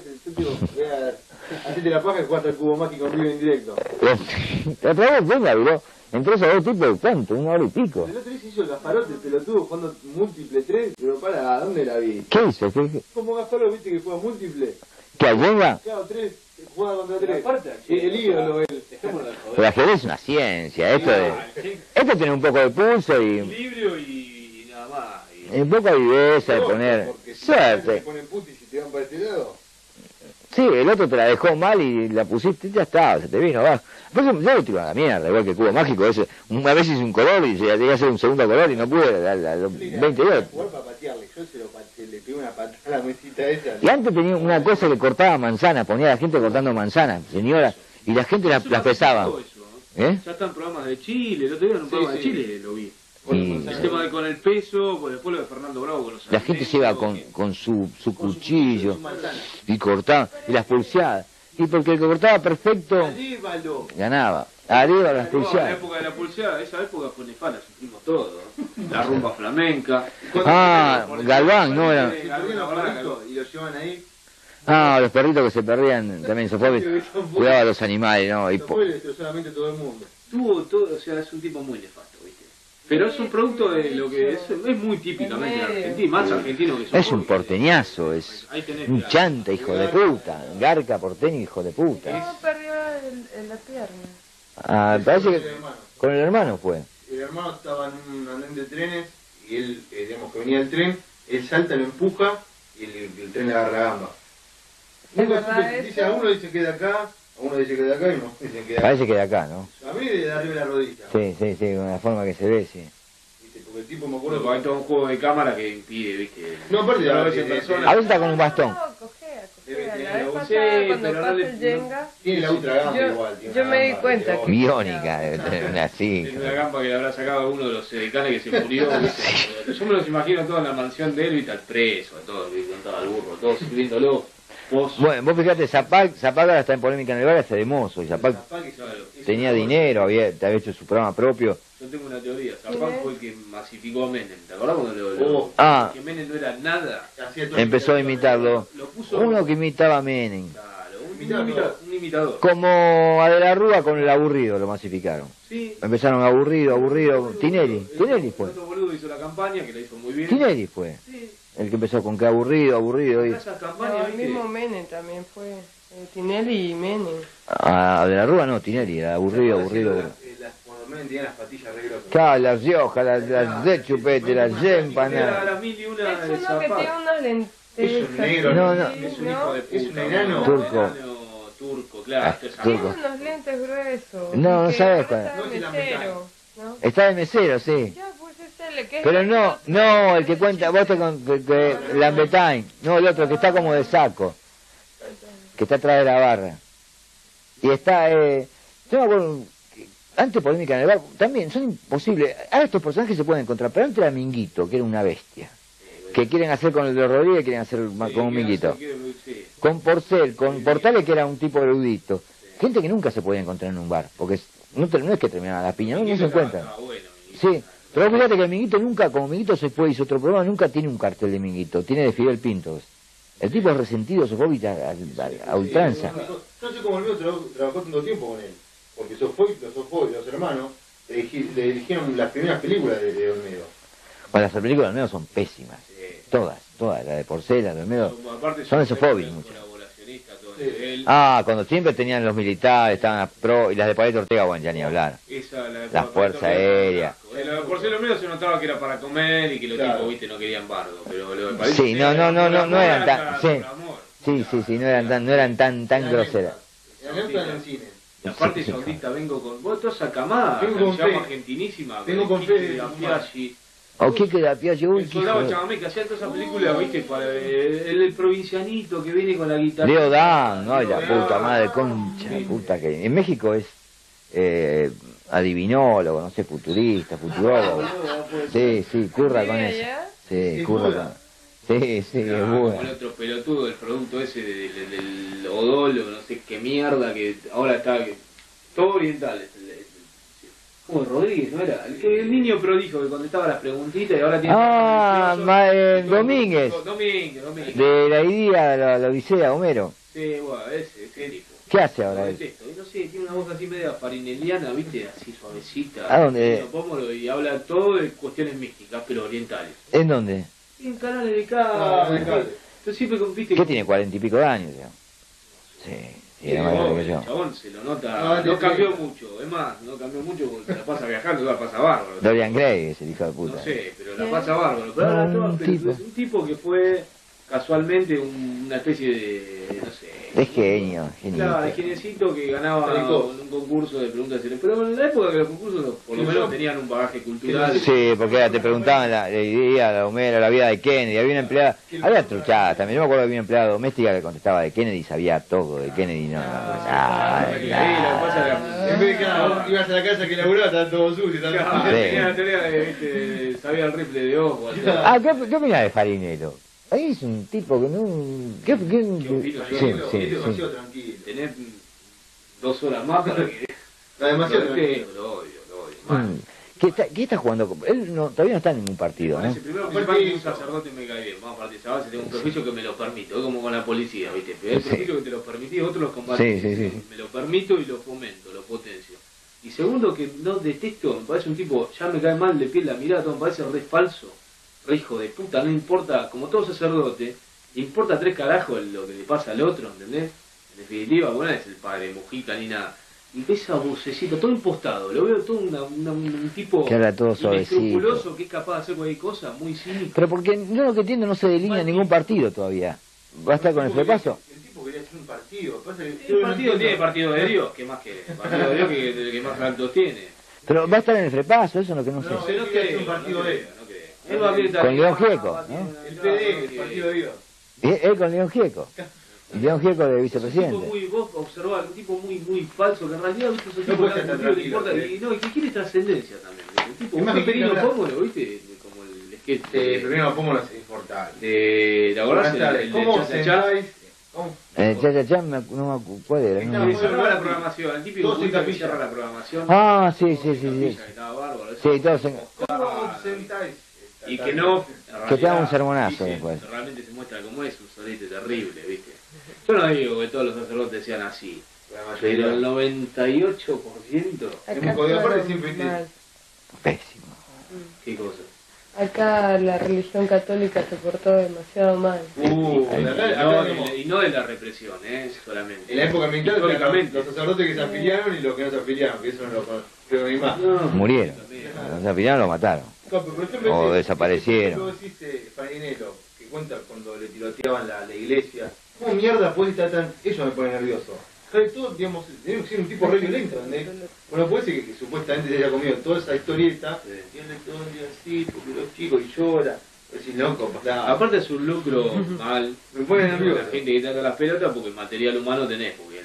Hacete la paja y jugaste al cubo mágico en vivo en directo. La otra vez venga, bro. Entre esos dos tipos, ¿cuánto? 1 hora y pico. El otro día se hizo el Gasparote, el pelotudo, jugando múltiple 3, pero para, ¿dónde la vi? ¿Qué hizo? ¿Cómo Gasparote viste que juega múltiple? ¿Qué, Allenga? Claro, 3, juega contra 3. El ídolo, él. El ajedrez es una ciencia, esto tiene un poco de pulso y... Equilibrio y nada más. Un poco de viveza de poner... Porque si te ponen putis y te van para este lado... Sí, el otro te la dejó mal y la pusiste y ya está, se te vino abajo. Por eso yo lo tiro a la mierda, igual que el cubo mágico ese. Una vez hice un color y llegué a hacer un segundo color y no pude, a los 20 días. Jugar para patearle, yo se lo pateé, le pegué una patada a la mesita esa. Y antes tenía una cosa que cortaba manzanas, ponía a la gente cortando manzanas, señora, y la gente las pesaba. ¿Eh? Ya están programas de Chile, el otro día en un programa de Chile lo vi. Y El tema de con el peso, pues después lo de Fernando Bravo con los la gente se iba con su cuchillo y cortaba, y las pulseadas. Y porque el que cortaba perfecto ganaba. Arriba las La pulseadas. época de la pulseada, esa época fue nefasta, sufrimos todo. La rumba flamenca. Ah, Galván, no era. Se perdían los perritos y los llevan ahí. Ah, los perritos que se perdían también, Sofía cuidaba a los animales, ¿no? Y Eso fue destrozadamente todo el mundo. Tuvo todo, o sea, es un tipo muy nefasto, ¿viste? Pero es un producto de lo que es muy típicamente argentino, más argentino que somos. es un porteñazo, es un chanta, hijo de puta. Garca porteño, hijo de puta. ¿Cómo perdió la pierna? Ah, parece que con el hermano fue. El hermano estaba en un andén de trenes y él, digamos que venía el tren, él salta, lo empuja y el tren le agarra gamba. Nunca supe, dice a uno dice que de acá, a uno dice que de acá y no dicen que de acá. Parece que de acá, ¿no? A mí de arriba de la rodilla. Sí, con la forma que se ve, sí. ¿Viste? Porque el tipo me Bueno, acuerdo hay todo un juego de cámara que impide, ¿viste? No, aparte de a veces veces personas. A veces está con un bastón. No, cojea. Debe La tener vez la pasada, sí, cuando pero no pasa le- el Jenga, tiene la ultra gamba Yo- igual. tiene yo una me di gamba cuenta de que- oro. Biónica, debe tener una así. Es una gamba que le habrá sacado a uno de los decanes que se murió, ¿viste? Yo me los imagino todos en la mansión de él, ¿viste? Al preso, a todos, ¿viste? Con todo el burro, todos sirviéndolo. Vos, Bueno, vos fíjate, Zapac ahora está en polémica en el bar, hace de mozo. Y Zapac claro, tenía dinero, había hecho su programa propio. yo tengo una teoría. Zapag fue el que masificó a Menem. ¿Te acordás cuando lo Ah. que Menem no era nada? Hacía todo Empezó a el- imitarlo. Lo puso Uno que imitaba a Menem. Claro, Imitador. un imitador. Como a De la Rúa con el aburrido lo masificaron. Sí. Empezaron aburrido. Tinelli fue. Otro boludo hizo la campaña, que la hizo muy bien. Tinelli fue. Sí. El que empezó con que aburrido. Y Esas no, campañas, el ¿viste? mismo Menem también fue. Tinelli y Menem. a De la Rúa no, Tinelli, era aburrido. Cuando Menem tenía las patillas re grosas. Claro, las Riojas, las de chupete, las Era empanadas. las mil y una Es de uno que Zapag. tiene unas lentejas. Es un negro. No, no. Es un hijo de puta. Es un enano. Turco. Turco, claro. Ah, esto es Tiene turco. unos lentes gruesos. No, no que sabes ahora cuál. está No de se la mesero, ¿no? Está de mesero, sí. Ya, pues es el que es Pero el no, otro. no, el que cuenta, vos te con que Lambetain, no el otro que está como de saco, que está atrás de la barra. Y está, yo me acuerdo, antes polémica en el bar, también son imposibles. Ahora estos personajes se pueden encontrar, pero antes era Minguito, que era una bestia. Que quieren hacer con el de Rodríguez, quieren hacer con un Minguito. Sí. Con Porcel, con Portales, que era un tipo erudito. Gente que nunca se podía encontrar en un bar, porque no es que terminaban la piña, no se encuentran. Sí, pero fíjate que el Minguito nunca, como Minguito se fue y hizo otro programa, nunca tiene un cartel de Minguito, tiene de Fidel Pinto. El tipo es resentido, sofóbico a ultranza. No sé cómo Olmedo trabajó tanto tiempo con él. Porque los hermanos le eligieron las primeras películas de Olmedo. Bueno, las películas de Olmedo son pésimas. Todas, la de Porcel, la de Olmedo. Son de Sofovich muchas. Ah, cuando siempre tenían los militares, estaban a pro, y las de Paleta Ortega, bueno, ya ni hablar. La Fuerza Aérea. Lo de Porcelo Medio se notaba que era para comer y que los Claro. tipos, viste, no querían bardo. Pero lo de Paleta Sí, no eran tan, era sí, por amor. sí, no eran tan groseras. La anécdota en el cine. La parte Sí, saudita, vengo con vos, toda esa camada, Vengo que con se llama fe. argentinísima, Vengo el con Kiki fe de de Apiaggi, O Quique de Apialle, uy, el qué soldado hijo de- chamamé que hacía toda esa película, viste, para el provincianito que viene con la guitarra. Leo Dan, ay la Leo puta Dan. madre, concha, Sí. puta que... En México es adivinólogo, no sé, futurólogo. Sí, curra con ¿Vive eso. allá? Sí, Es curra Buda. con... Sí, es Como el buena. otro pelotudo, el producto ese del odolo, no sé qué mierda, que ahora está... todo oriental. Como Rodríguez, ¿no era? El niño prodigio que contestaba las preguntitas y ahora tiene... Ah, Domínguez, Domínguez. de la idea la Odisea, Homero. Sí, bueno, ese tipo. ¿Qué hace Lo ahora él? detesto. No sé, tiene una voz así media farineliana, ¿viste? Así suavecita. ¿A dónde? Pómolo, y habla todo de cuestiones místicas, pero orientales. ¿En dónde? En canales de Ah, cable. de cable. Entonces siempre, ¿viste? ¿Qué tiene? 40 y pico de años, ya. Sí, era más grande que El yo. chabón se lo nota, Ah, no sí, cambió sí. mucho, es más, no cambió mucho porque se la pasa viajando, la pasa bárbaro. Dorian Gray es el hijo de puta. No sé, pero la pasa bárbaro. Pero ahora No, todo un pero tipo. es un tipo que fue casualmente una especie de, no sé... Es genio, genio. Claro, el geniecito que ganaba un concurso de preguntas y pero en la época que los concursos por lo menos tenían un bagaje cultural. Sí, porque te preguntaban la idea, la Homero, la vida de Kennedy, había una empleada, había truchadas también, yo me acuerdo que había una empleada doméstica que contestaba de Kennedy, sabía todo de Kennedy, no. En vez de que ibas a la casa que laburaba, estaba todo sucio. Tenía la teoría de sabía el rifle de ojo. ¿Qué opinás de Farinello? Ahí es un tipo que no... Sí. Demasiado tranquilo. Tenés 2 horas más para que... Está demasiado Lo odio. ¿Qué está jugando? Él todavía no está en ningún partido, ¿no? Primero que un sacerdote me cae bien, vamos a partir de base, tengo un prejuicio que me lo permito, es como con la policía, ¿viste? Pero el prejuicio que te lo permitís, otros los combaten. Sí. Me lo permito y lo fomento, lo potencio. Y segundo, que no detesto, me parece un tipo, ya me cae mal de piel la mirada, todo me parece re falso, re hijo de puta, no importa, como todo sacerdote, importa 3 carajos lo que le pasa al otro, ¿entendés? En definitiva, bueno, es el padre Mujica ni nada. Y esa vocecita, todo impostado, lo veo todo un tipo que habla todo inescrupuloso, que es capaz de hacer cualquier cosa, muy cínico. Pero porque yo lo que entiendo no se delinea ningún partido todavía. ¿Va a estar con el repaso? El tipo quería hacer un partido. El partido tiene partido de Dios, que más que partido de Dios que más altos tiene. Pero va a estar en el repaso, eso es lo que no sé. No quiere hacer un partido de él. Con León Gieco, ¿no? El PD, el partido de Dios. Él con León Gieco. León Gieco de vicepresidente. Un tipo vos observás, un tipo muy falso, que en realidad viste esos No tipos puede que estar no le tranquilo, importa, y que quiere trascendencia también. Un tipo, Es más un que quiere perino hablar. cómodo, viste, como el sketch Primero Pómolo es inmortal. ¿te acordás? El ¿Cómo de Cha-Cha-Cha? sentáis? Ya, no me acuerdo cuál era. Que No. cerraba la programación, el típico Todos puta en que capilla. cierra la programación. Ah, sí. Que estaba bárbaro. Sí, todos en... ¿Cómo sentáis? Y que no... Que te haga un sermonazo dice, después. realmente se muestra como es, un solete terrible, ¿viste? Yo no digo que todos los sacerdotes sean así, pero el 98%... Acá Porque aparte todo siempre mal. Pésimo. ¿Qué cosa? Acá la religión católica se portó demasiado mal. Y no de la represión, solamente. En la época militar, históricamente. los sacerdotes que se afiliaron y los que no se afiliaron, que eso no lo creo ni más. Murieron. Los afiliados lo mataron. No, pero por ejemplo, O desaparecieron. Vos decís Farinello, que cuenta cuando le tiroteaban la iglesia. ¿Cómo mierda puede estar tan...? Eso me pone nervioso. Sobre todo, digamos, tiene que ser un tipo re violento, ¿entendés? Bueno, puede ser que supuestamente se haya comido toda esa historieta, y él todo el día así, porque los chicos, y llora. Es loco, Aparte es un lucro mal. Me pone nervioso. La gente que trata las pelotas porque el material humano tenés, porque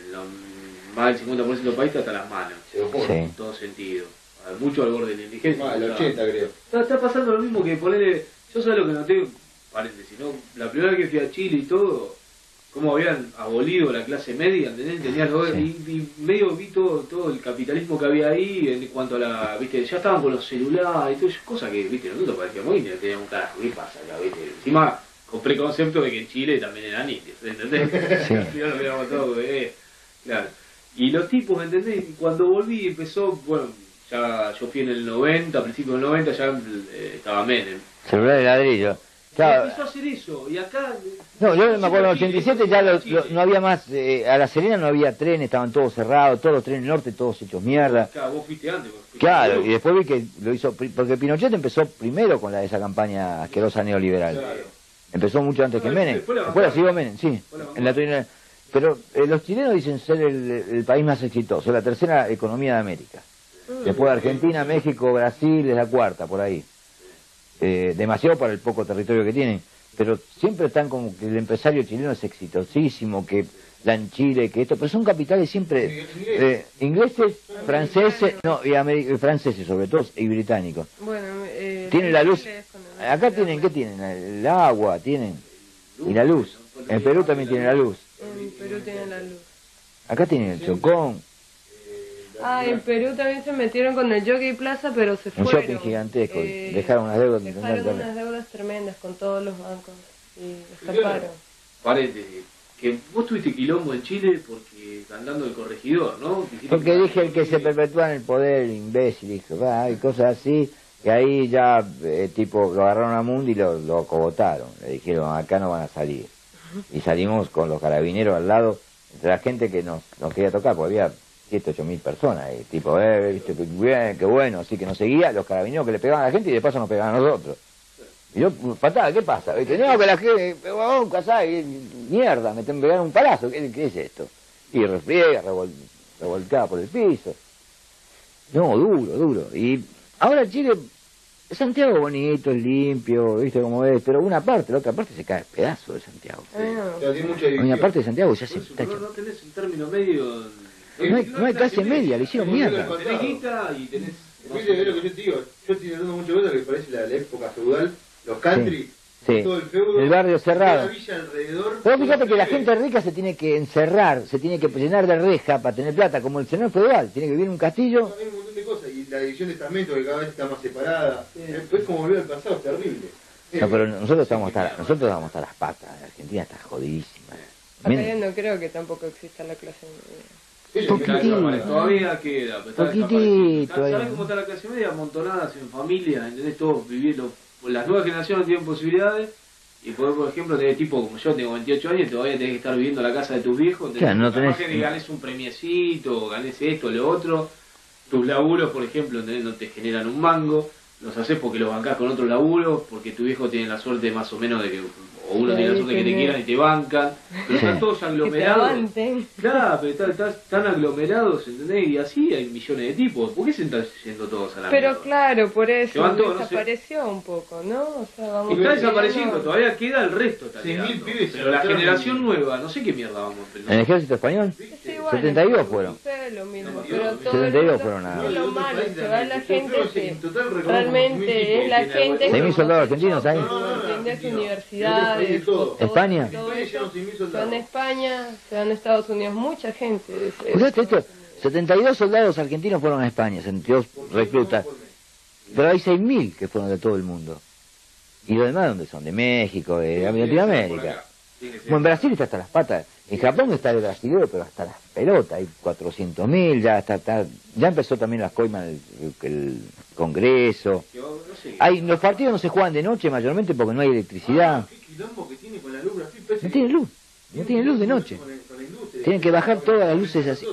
más del 50% del país está hasta las manos. Sí. En todo sentido. Mucho al borde de la indigencia. El 80 creo. Está pasando lo mismo que ponerle... Yo sé lo que noté, paréntesis, ¿no? La primera vez que fui a Chile y todo, cómo habían abolido la clase media, ¿entendés? Tenían y medio vi todo el capitalismo que había ahí en cuanto a la... ¿viste? Ya estaban con los celulares y todo eso, cosa que, ¿viste? Nosotros parecíamos indios, teníamos un carajo, ¿qué pasa acá, ¿viste? Encima, con preconcepto de que en Chile también eran indios, ¿entendés? Sí. Al final lo hubiéramos todo, claro. Y los tipos, ¿entendés? Y cuando volví empezó, bueno... Ya yo fui en el 90, a principios del 90 ya estaba Menem. Celular de ladrillo. Claro. Empezó a hacer eso, y acá... No, yo me acuerdo en el 87 ya no había más, a La Serena no había trenes, estaban todos cerrados, todos los trenes del norte, todos hechos mierda. Claro, vos fuiste antes. Claro, y después vi que lo hizo, porque Pinochet empezó primero con esa campaña asquerosa neoliberal. Claro. Empezó mucho antes que Menem. Después Después la siguió Menem, sí. En la trina. Pero los chilenos dicen ser el país más exitoso, la tercera economía de América. Después Argentina, México, Brasil es la cuarta, por ahí. Demasiado para el poco territorio que tienen. Pero siempre están como que el empresario chileno es exitosísimo, que la en Chile, que esto. Pero son capitales siempre ingleses, franceses, no, y franceses sobre todo, y británicos. Bueno, Tienen la luz. Chile es con Acá tienen, ¿qué tienen? El agua, tienen. Y la luz. En Perú también tienen la luz. En Perú tienen la luz. Acá tienen el Chocón. Ah, en Perú también se metieron con el Jockey Plaza, pero se Un fueron. shopping gigantesco. Dejaron unas deudas. Dejaron unas deudas tremendas con todos los bancos y escaparon. Paréntesis, que vos tuviste quilombo en Chile porque andando de corregidor, ¿no? Porque dije el que se perpetúa en el poder, imbécil, dijo, hay cosas así, que ahí ya, tipo, lo agarraron a Mundi y lo acogotaron. Le dijeron, acá no van a salir. Y salimos con los carabineros al lado, entre la gente que nos quería tocar, porque había 7.000 o 8.000 personas, y tipo, viste, bien, qué bueno, así que nos seguía, los carabineros que le pegaban a la gente y de paso nos pegaban a nosotros. Y yo, patada, ¿qué pasa? ¿Viste? No, que la gente, vamos a casar, mierda, me pegaron un palazo, ¿qué es esto? Y refriega, revolcada por el piso. No, duro. Y ahora Chile, Santiago bonito, es limpio, ¿viste cómo es? Pero una parte, la otra parte se cae pedazo de Santiago. Una parte de Santiago ya se está. No tenés un término medio. No hay clase media, le hicieron mierda. Tenés guita y tenés. ¿Viste lo que yo te digo? Yo estoy notando mucho cosas que parece la época feudal, los country, Sí. todo el feudo, El barrio cerrado. la villa alrededor. Pero fíjate que la gente rica se tiene que encerrar, se tiene que llenar de reja para tener plata, como el señor feudal, tiene que vivir en un castillo. También un montón de cosas, y la división de estamentos que cada vez está más separada. Es como volver al pasado, es terrible. No, pero nosotros vamos a estar a las patas, Argentina está jodidísima. Acá yo no creo que tampoco exista la clase media. Todavía queda. Poquitito. ¿Sabés cómo está la clase media? Amontonadas en familia, ¿entendés? Todos viviendo. Las nuevas generaciones tienen posibilidades. Y por ejemplo, tenés tipo como yo, tengo 28 años, todavía tenés que estar viviendo en la casa de tus viejos. Claro, no tenés... que ganes un premiecito, ganes esto, lo otro. Tus laburos, por ejemplo, ¿entendés? No te generan un mango. Los haces porque los bancás con otro laburo, porque tu viejo tiene la suerte más o menos de que, o uno tiene la suerte que te quieran y te bancan, pero están todos aglomerados. Claro, pero están aglomerados, ¿entendés? Y así hay millones de tipos. ¿Por qué se están yendo todos a la Pero mierda? claro, por eso todos, desapareció un poco, ¿no? O sea, vamos está desapareciendo, todavía queda el resto. 6.000 pibes. Pero la generación nueva, no sé qué mierda vamos a ¿En el ejército español? Es igual, 72 fueron. Lo mismo, pero todo 72 fueron nada. lo malo, se va la gente que realmente es la gente 6.000 soldados argentinos ahí. las universidades, España. todo eso, se van a España, se van a Estados Unidos, mucha gente. Fíjate esto, 72 soldados argentinos fueron a España, 72 reclutas. Pero hay 6.000 que fueron de todo el mundo. ¿Y los demás dónde son? De México, de Latinoamérica. Bueno, en Brasil está hasta las patas. En Japón está el brasilero, pero hasta las pelotas. Hay 400.000, ya empezó también las coimas el Congreso. Los partidos no se juegan de noche mayormente porque no hay electricidad. ¿Qué quilombo que tiene con la luz Brasil? No tiene luz, no tiene luz de noche. Tienen que bajar todas las luces así.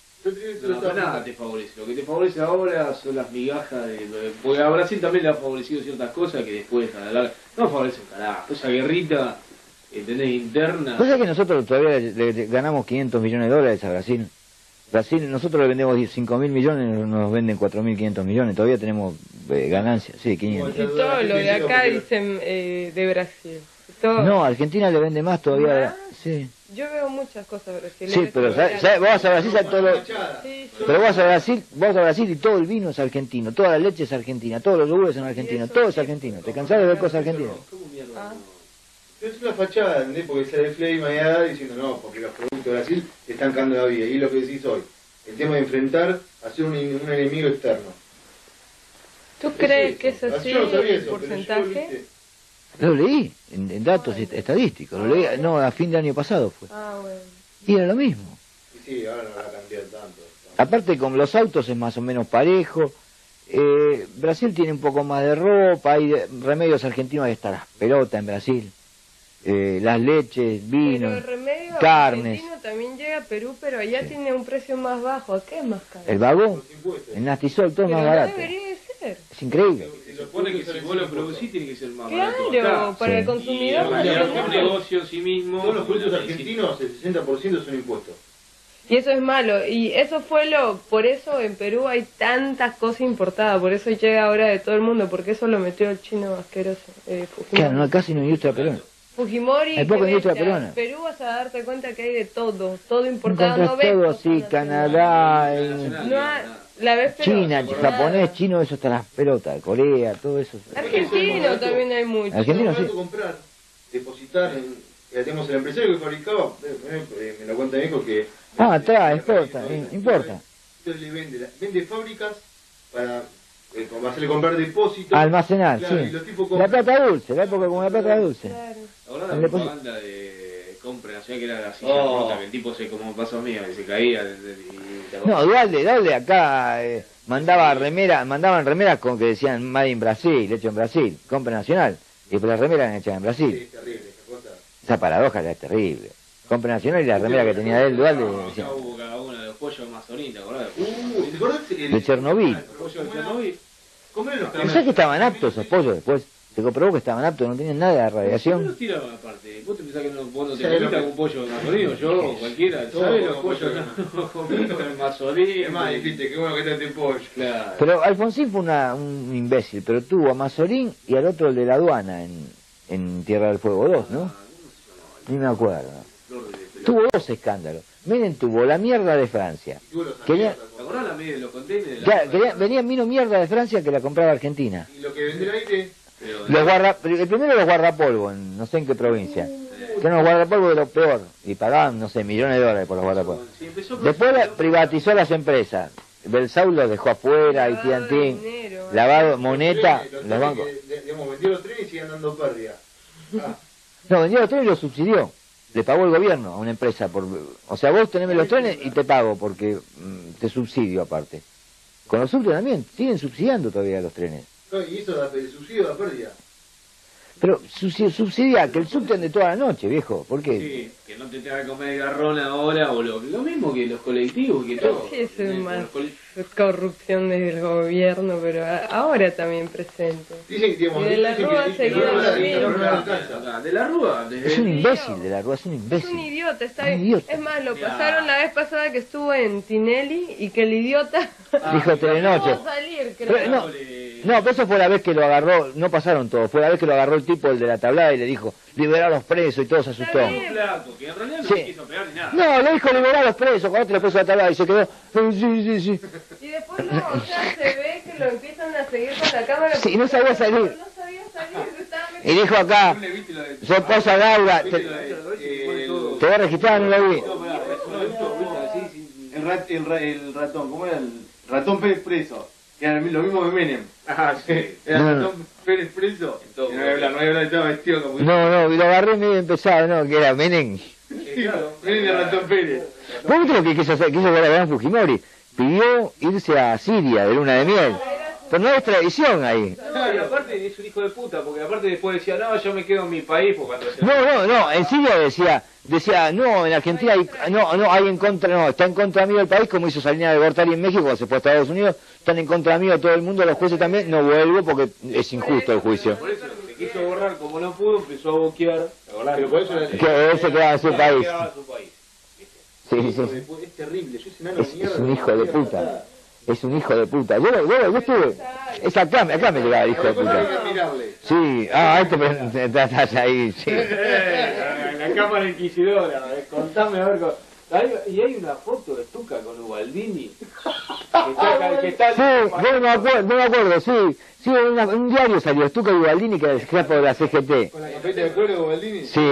No, nada te favorece. Lo que te favorece ahora son las migajas porque a Brasil también le ha favorecido ciertas cosas que después a la larga no favorecen carajo. Esa guerrita, ¿entendés? Interna. Cosa que nosotros todavía le ganamos 500 millones de dólares a Brasil. Nosotros le vendemos 5.000 millones, nos venden 4.500 millones, todavía tenemos ganancias, sí, 500. Y todo lo de acá dicen de Brasil. Todo. No, Argentina le vende más todavía, sí. Yo veo muchas cosas brasileñas. Sí, pero vos vas a Brasil, pero vos vas a Brasil y todo el vino es argentino, toda la leche es argentina, todos los yogures son argentinos, todo es argentino. ¿Te cansás de ver cosas argentinas? Es una fachada, ¿entendés? Porque sale Flame allá diciendo no, porque los productos de Brasil están cagando la vida. Y es lo que decís hoy. El tema de enfrentar a ser un enemigo externo. ¿Tú crees que es así Yo no sabía el eso, porcentaje? Lo leí en datos estadísticos, lo leí, no, a fin de año pasado fue. Ah, bueno. Y era lo mismo. Y sí, ahora no va a cambiar tanto. Aparte con los autos es más o menos parejo. Brasil tiene un poco más de ropa, hay remedios argentinos, hay hasta las pelotas en Brasil. Las leches, Pero vinos, el remedio carnes. argentino también llega a Perú, pero allá tiene un precio más bajo. ¿Qué es más caro? El vagón, Los impuestos. el nastisol, todo es Pero más no barato. debería de ser. Es increíble. Se supone que si vos lo producís tiene que ser más barato. Claro, acá. para el Sí. consumidor Y nacional. un negocio en sí mismo. Todos los productos argentinos, el 60% son impuestos. Y eso es malo. Y eso fue por eso en Perú hay tantas cosas importadas. Por eso llega ahora de todo el mundo. Porque eso lo metió el chino asqueroso. Fujimori. Claro, no, casi no hay industria peruana. Fujimori. Hay poca que industria mezcla. peruana. Perú vas a darte cuenta que hay de todo. Todo importado. Encontrás No ves todo cosas así, nacionales. Canadá, No hay- la ves pero China, nada. japonés, chino, eso está las pelotas, Corea, todo eso. Argentino también hay mucho. Argentino, Es sí. barato comprar, depositar tenemos el empresario que fabricaba, me lo cuenta mi hijo que... Trae, exporta, importa. Entonces le vende fábricas para como hacerle comprar depósitos. Almacenar, Claro, y sí. los tipos La compran. plata dulce, la época como la plata dulce. Claro. Ahora la El depósito. propaganda de compra nacional que era la silla rota, que el tipo se como pasó a mí, que se caía y No, Dualde acá mandaban remeras con que decían Made in Brasil, hecho en Brasil, compra nacional. Y después las remeras eran hechas en Sí, Brasil. es terrible esa cosa. Esa paradoja ya es terrible. Compra nacional y la remera que tenía él, Dualde, decía, ya hubo cada uno de los pollos más ¿te acordás? ¿Te acordás? de Chernobyl. Los pollos de Chernobyl. Comer los ¿No sabes que estaban aptos esos pollos después? Se comprobó que estaban aptos, no tenían nada de ¿Por qué radiación. los tiraban aparte? ¿Vos te pensás que vos no te comiste algún pollo Mazorín? Yo o cualquiera, ¿sabes los pollos no comimos el Mazorín? Es más, dijiste, qué bueno que te pollo. Claro. Pero Alfonsín fue un imbécil, pero tuvo a Mazorín y al otro el de la aduana en Tierra del Fuego 2, ¿no? Ni me acuerdo. Tuvo 2 escándalos. Menem tuvo la mierda de Francia. ¿Te acordás la media de los containers? Venían vino mierda de Francia que la compraba Argentina. ¿Y lo que vendió ahí qué? El primero los guardapolvos, no sé en qué provincia. Que eran los guardapolvos de lo peor. Y pagaban, no sé, millones de dólares por los guardapolvos. Después privatizó las empresas. Belsaul los dejó afuera, y Tiantín, lavado, moneta, los bancos. Digamos, vendió los trenes y siguen dando pérdida. No, vendió los trenes y los subsidió. Le pagó el gobierno a una empresa. O sea, vos tenés los trenes y te pago porque te subsidio aparte. Con los subsidios también, siguen subsidiando todavía los trenes. Y eso el subsidio da pérdida. Pero subsidia que el subte ande toda la noche, viejo. ¿Por qué? Sí, que no te tenga que comer garrón ahora o lo mismo que los colectivos, que todo. Sí, eso es más corrupción del gobierno, pero ahora también presente. Dicen que, digamos, Y de la Rúa seguía lo mismo. De la Rúa. Es un imbécil de la Rúa, es un Es imbécil. un idiota, está Un bien. idiota. Es más, lo pasaron la vez pasada que estuvo en Tinelli y que el idiota Dijo Telenoche. no va a salir, creo. Pero no, pero eso fue la vez que lo agarró, no pasaron todos, fue la vez que lo agarró el tipo, el de la tablada, y le dijo, liberá a los presos, y todo se asustó. Está bien. Que en realidad no Sí. le quiso pegar ni nada. No, le dijo, liberá a los presos, cuando los presos de la tablada, y se quedó, sí. Y después no, o sea, se ve que lo empiezan a seguir con la cámara. Sí, no sabía salir. No sabía salir, se estaba Y metiendo. dijo acá, su esposa Laura, te voy a registrar, no lo vi. El ratón, ¿cómo era? El ratón Pérez preso. Era lo mismo que Menem. Ah, sí. Era No, el ratón Pérez preso. Y no voy a hablar, estaba vestido como... No, y lo agarré medio empezado, ¿no? Que era Menem. Sí, Menem de ratón Pérez. ¿Vos viste lo que quiso hacer? Quiso ver a Gran Fujimori. Pidió irse a Siria de luna de miel. Pero no hay extradición ahí. No, y aparte es un hijo de puta, porque aparte después decía, no, yo me quedo en mi país, porque cuando se... No, en Siria decía, no, en Argentina hay en contra, no, está en contra mío el país, como hizo Salinas de Gortari en México, cuando se fue a Estados Unidos, están en contra mío todo el mundo, los jueces también, no vuelvo porque es injusto el juicio. Por eso se quiso borrar, como no pudo, empezó a boquear. Pero por eso Que él se quedaba en su país. Quedaba en su país. Sí. es terrible, yo ese nano de mierda. Es un hijo de puta. Es un hijo de puta. Yo estuve... Es acá me llegaba el hijo de puta. Sí, estás ahí, sí. La cámara inquisidora, contame a ver. Y hay una foto de Tuca con Ubaldini. Que está Sí, no me acuerdo, sí. Sí, en un diario salió Stuka y Ubaldini, que era el jefe de la CGT. ¿Con la cafeta de cuero, Baldini? Sí,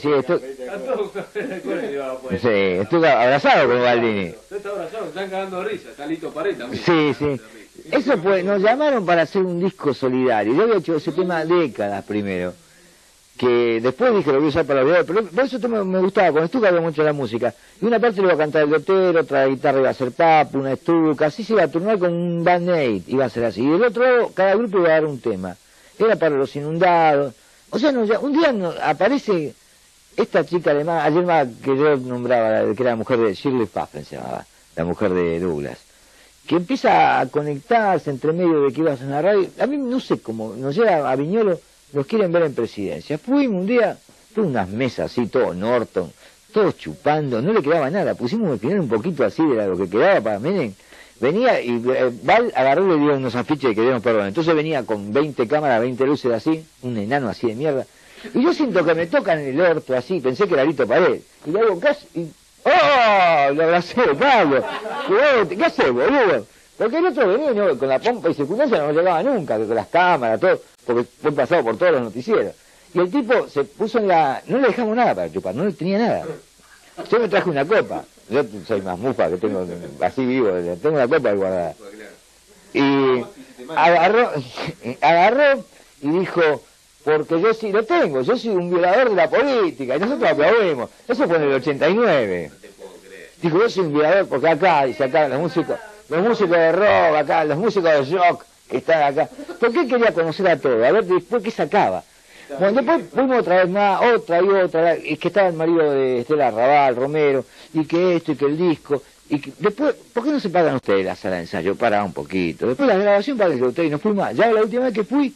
Sí, Stuka abrazado con Ubaldini. Está abrazado, están cagando de risa, está Lito Pared también. Sí. Eso pues, nos llamaron para hacer un disco solidario. Yo había hecho ese tema décadas primero. Que después dije lo voy a usar para los videos, pero por eso me gustaba, con Stuka había mucho la música. Y una parte le iba a cantar el Lotero, otra guitarra iba a ser Papu, una Stuka, así se iba a turnar con un Band Aid, iba a ser así. Y del otro lado, cada grupo iba a dar un tema. Era para los inundados. O sea, un día aparece esta chica alemana, ayer que yo nombraba, que era la mujer de Shirley Pfaffen, se llamaba, la mujer de Douglas, que empieza a conectarse entre medio de que ibas a una radio. A mí no sé cómo, nos llega a Viñolo, los quieren ver en presidencia. Fuimos un día, tuve unas mesas así, todo Norton, todos chupando, no le quedaba nada. Pusimos al final un poquito así de lo que quedaba para Menem. Venía y Val agarró y le dio unos afiches que dieron perdón. Entonces venía con 20 cámaras, 20 luces así, un enano así de mierda. Y yo siento que me tocan en el orto así, pensé que era Lito Pared. Y le hago caso y... ¡Oh! Lo abracé, Pablo. ¿Qué haces, boludo? Porque el otro venía ¿no? con la pompa y circunstancia no llegaba nunca, con las cámaras, todo, porque fue pasado por todos los noticieros. Y el tipo se puso en la... No le dejamos nada para chupar, no tenía nada. Yo me traje una copa. Yo soy más mufa que tengo así vivo, tengo una copa guardada. Y agarró y dijo, porque yo sí lo tengo, yo soy un violador de la política, y nosotros aplaudimos. Eso fue en el 89. Dijo, yo soy un violador porque acá, dice acá, los músicos de rock, acá, los músicos de rock que están acá. ¿Por qué quería conocer a todos? A ver después qué sacaba. Bueno, después fuimos otra vez más, otra, y que estaba el marido de Estela Raval, Romero, y que esto, y que el disco, y que después, ¿por qué no se pagan ustedes la sala de ensayo? Para un poquito. Después la grabación para que ustedes, y nos fuimos más. Ya la última vez que fui,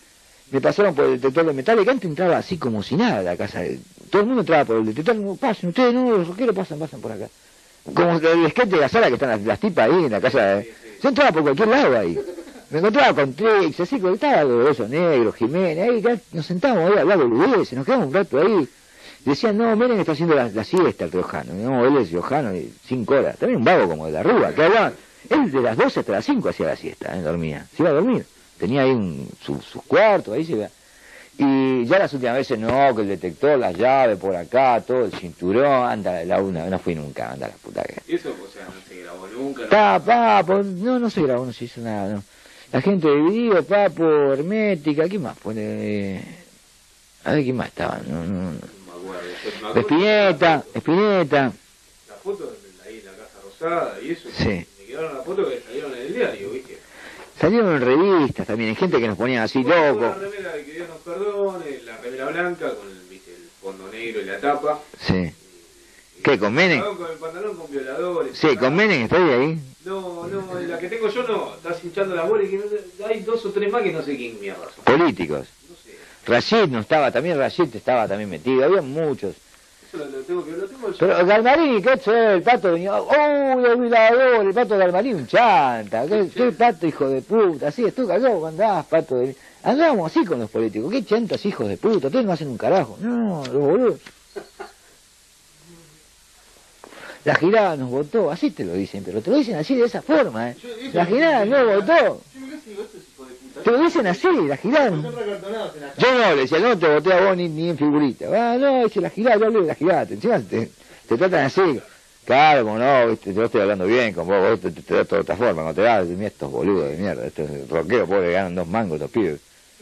me pasaron por el detector de metales, que antes entraba así como si nada a la casa. Todo el mundo entraba por el detector, no, pasen ustedes, no, los rockeros pasan por acá. Como el sketch de la sala que están las tipas ahí en la casa. Yo entraba por cualquier lado ahí. Me encontraba con Trix, así que estaba los Besos Negros, Jiménez, ahí nos sentábamos ahí a hablar boludeces, nos quedamos un rato ahí. Decían, no, Menem está haciendo la siesta el riojano. No, él es riojano y 5 horas. También un vago como de la Rúa, que hablaban. Él de las 12 hasta las 5 hacía la siesta, dormía. Se iba a dormir. Tenía ahí sus cuartos, ahí se iba. Y ya las últimas veces no, que el detector, las llaves por acá, todo el cinturón, anda, no fui nunca, anda la puta que. ¿Y eso, o sea, no se grabó nunca? No se grabó, no se hizo nada, no. La gente dividido, Papo, Hermética, ¿qué más? A ver, ¿quién más estaba? No me acuerdo. Espineta. La foto de ahí en la Casa Rosada y eso. Sí. Me quedaron las fotos que salieron en el diario, ¿viste? Salieron en revistas también, hay gente que nos ponía así La locos. remera de que Dios nos perdone, la remera blanca con el fondo negro y la tapa. Sí. ¿Qué, con Menem? Con el pantalón con violadores. Sí, con Menem estoy ahí. No, la que tengo yo no, estás hinchando la bola y que hay 2 o 3 más que no sé quién mierda son. Políticos. No sé. Rashid no estaba, también Rashid estaba también metido, había muchos. Eso lo tengo yo. Pero Galmarini, ¿qué es el Pato? Venía, los violadores, el Pato Galmarini, un chanta, ¿qué Pato, hijo de puta? Así, tú callado, andás, Pato. Andábamos así con los políticos, qué chantas, hijos de puta, ustedes no hacen un carajo. No, los boludos. La Girada nos votó, así te lo dicen, pero te lo dicen así de esa forma, ¿eh? La Girada no votó. Te lo dicen así, la Girada. Yo no, le decía, no te voté a vos ni en figurita. No, dice la Girada, yo hablo de la Girada. Encima te tratan así. Claro, como no, viste, yo estoy hablando bien con vos te das de otra forma, no te das, mira estos boludos de mierda, estos rockeros pobres ganan 2 mangos los pibes.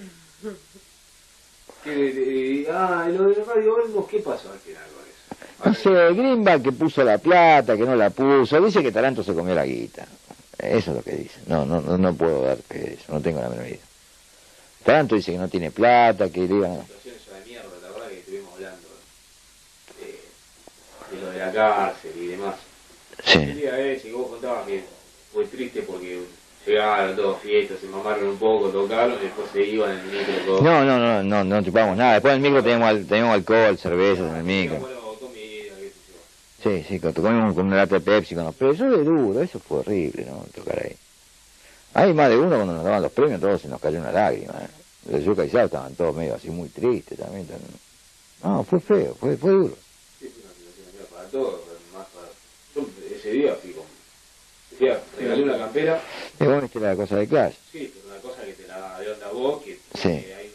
Lo de Radio Olmos, ¿qué pasó al final con eso? No sé, Greenback que puso la plata, que no la puso, dice que Taranto se comió la guita. Eso es lo que dice. No puedo dar que eso, no tengo la menor idea. Taranto dice que no tiene plata, que le iban a... Situaciones de mierda, la verdad que estuvimos hablando de lo de la cárcel y demás. Sí. El día ese que vos contabas que fue triste porque llegaron todos fiestas, se mamaron un poco, tocaron y después se iban en el micro. No chupamos nada. Después en el micro teníamos alcohol, cervezas en el micro. Sí, comimos con una lata de Pepsi con los premios. Eso es duro, eso fue horrible, ¿no? Tocar ahí. Hay más de uno cuando nos daban los premios, todos se nos cayó una lágrima. Los de Yuca y Sal estaban todos medio así muy tristes también. No, fue feo, fue duro. Sí, fue una situación para todos, más para... Yo ese día fui con... regalé una campera. Es bueno que la cosa de Clash. Sí, pero una cosa que te la da de onda vos, que sí. Hay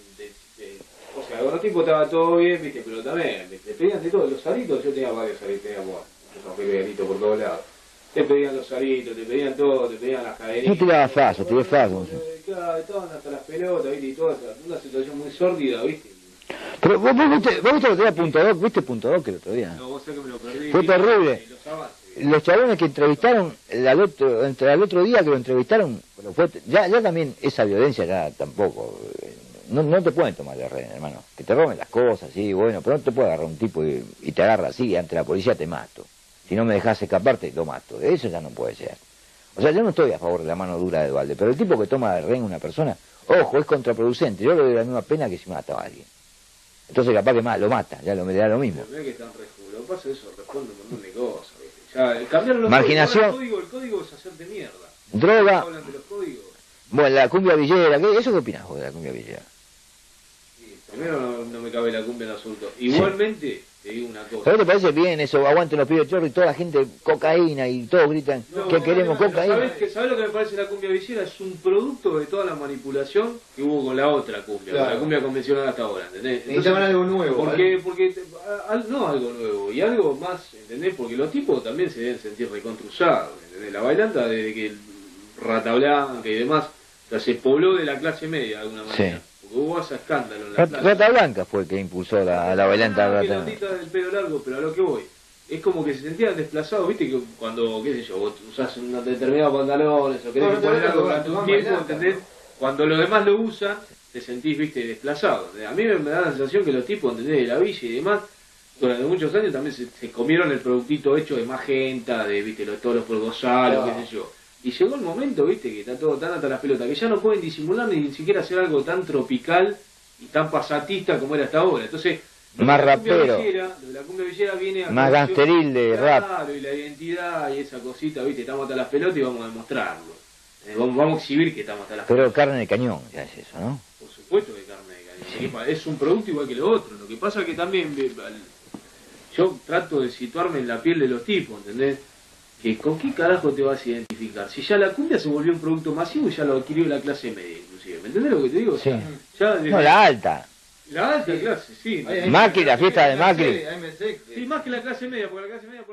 o sea, con los tipos estaba todo bien, viste, pero también te pedían de todo, los aritos, yo tenía varios aritos, tenía los aritos por todos lados. Te pedían los aritos, te pedían todo, te pedían las cadenitas. No tiraba faso, tiré faso. Claro, estaban hasta las pelotas, viste, y todo, una situación muy sórdida, viste. Pero vos viste el otro día Punto Doc, ¿viste Punto Doc el otro día? No, vos sabés que me lo perdí. Fue terrible. Los chabones que entrevistaron al otro día que lo entrevistaron, pero ya también esa violencia ya tampoco, no te pueden tomar de rehén, hermano, que te roben las cosas, sí, bueno, pero no te puede agarrar un tipo y te agarra así, ante la policía te mato, si no me dejas escaparte lo mato, eso ya no puede ser. O sea, yo no estoy a favor de la mano dura de Duhalde, pero el tipo que toma de rehén a una persona, ojo, es contraproducente, yo le doy la misma pena que si mata a alguien. Entonces capaz que más lo mata, ya le da lo mismo. Pero que están lo que pasa es eso, responde un montón de cosas, ¿viste? Ya, cambiaron los marginación, códigos, el código es hacerte mierda. Droga. Hablan de los códigos. Bueno, la cumbia villera, ¿eso qué opinás vos de la cumbia villera? Sí, primero no me cabe la cumbia en asunto. Igualmente, te digo una cosa. ¿Pero te parece bien eso? Aguanten los pibes chorros y toda la gente cocaína y todos gritan que queremos cocaína. ¿Sabés lo que me parece la cumbia villera? Es un producto de toda la manipulación que hubo con la otra cumbia, con la cumbia convencional hasta ahora, ¿entendés? Necesitaban algo nuevo. Porque no algo nuevo, y algo más, ¿entendés? Porque los tipos también se deben sentir recontruzados, ¿entendés? La bailanta desde que Rata Blanca y demás, o sea, se pobló de la clase media de alguna manera. Sí. Porque hubo ese escándalo en la plaza. Rata Blanca fue el que impulsó la bailanta Rata Blanca. Del pelo largo, pero a lo que voy. Es como que se sentían desplazados, viste, que cuando, qué sé yo, vos usás unos determinados pantalones o querés poner algo durante un tiempo, ¿entendés? Cuando los demás lo usan, te sentís, viste, desplazado. A mí me da la sensación que los tipos, ¿entendés? De la villa y demás, durante muchos años también se comieron el productito hecho de magenta, de, viste, todos los polgosarios, qué sé yo. Y llegó el momento, viste, que está todo tan hasta las pelotas, que ya no pueden disimular ni siquiera hacer algo tan tropical y tan pasatista como era hasta ahora. Entonces, más rapero, lo de la cumbia villera viene a más gangsteril de rap. Claro, y la identidad y esa cosita, viste, estamos hasta las pelotas y vamos a demostrarlo. Vamos a exhibir que estamos hasta las Pero pelotas. carne de cañón, ya es eso, ¿no? Por supuesto que carne de cañón. Es un producto igual que lo otro. Lo que pasa es que también yo trato de situarme en la piel de los tipos, ¿entendés? Que ¿con qué carajo te vas a identificar? Si ya la cumbia se volvió un producto masivo y ya lo adquirió la clase media, inclusive. ¿Me entendés lo que te digo? Sí. Ya No, la alta. la alta clase, sí. Macri, la fiesta de Macri. Sí, más que la clase media, porque la clase media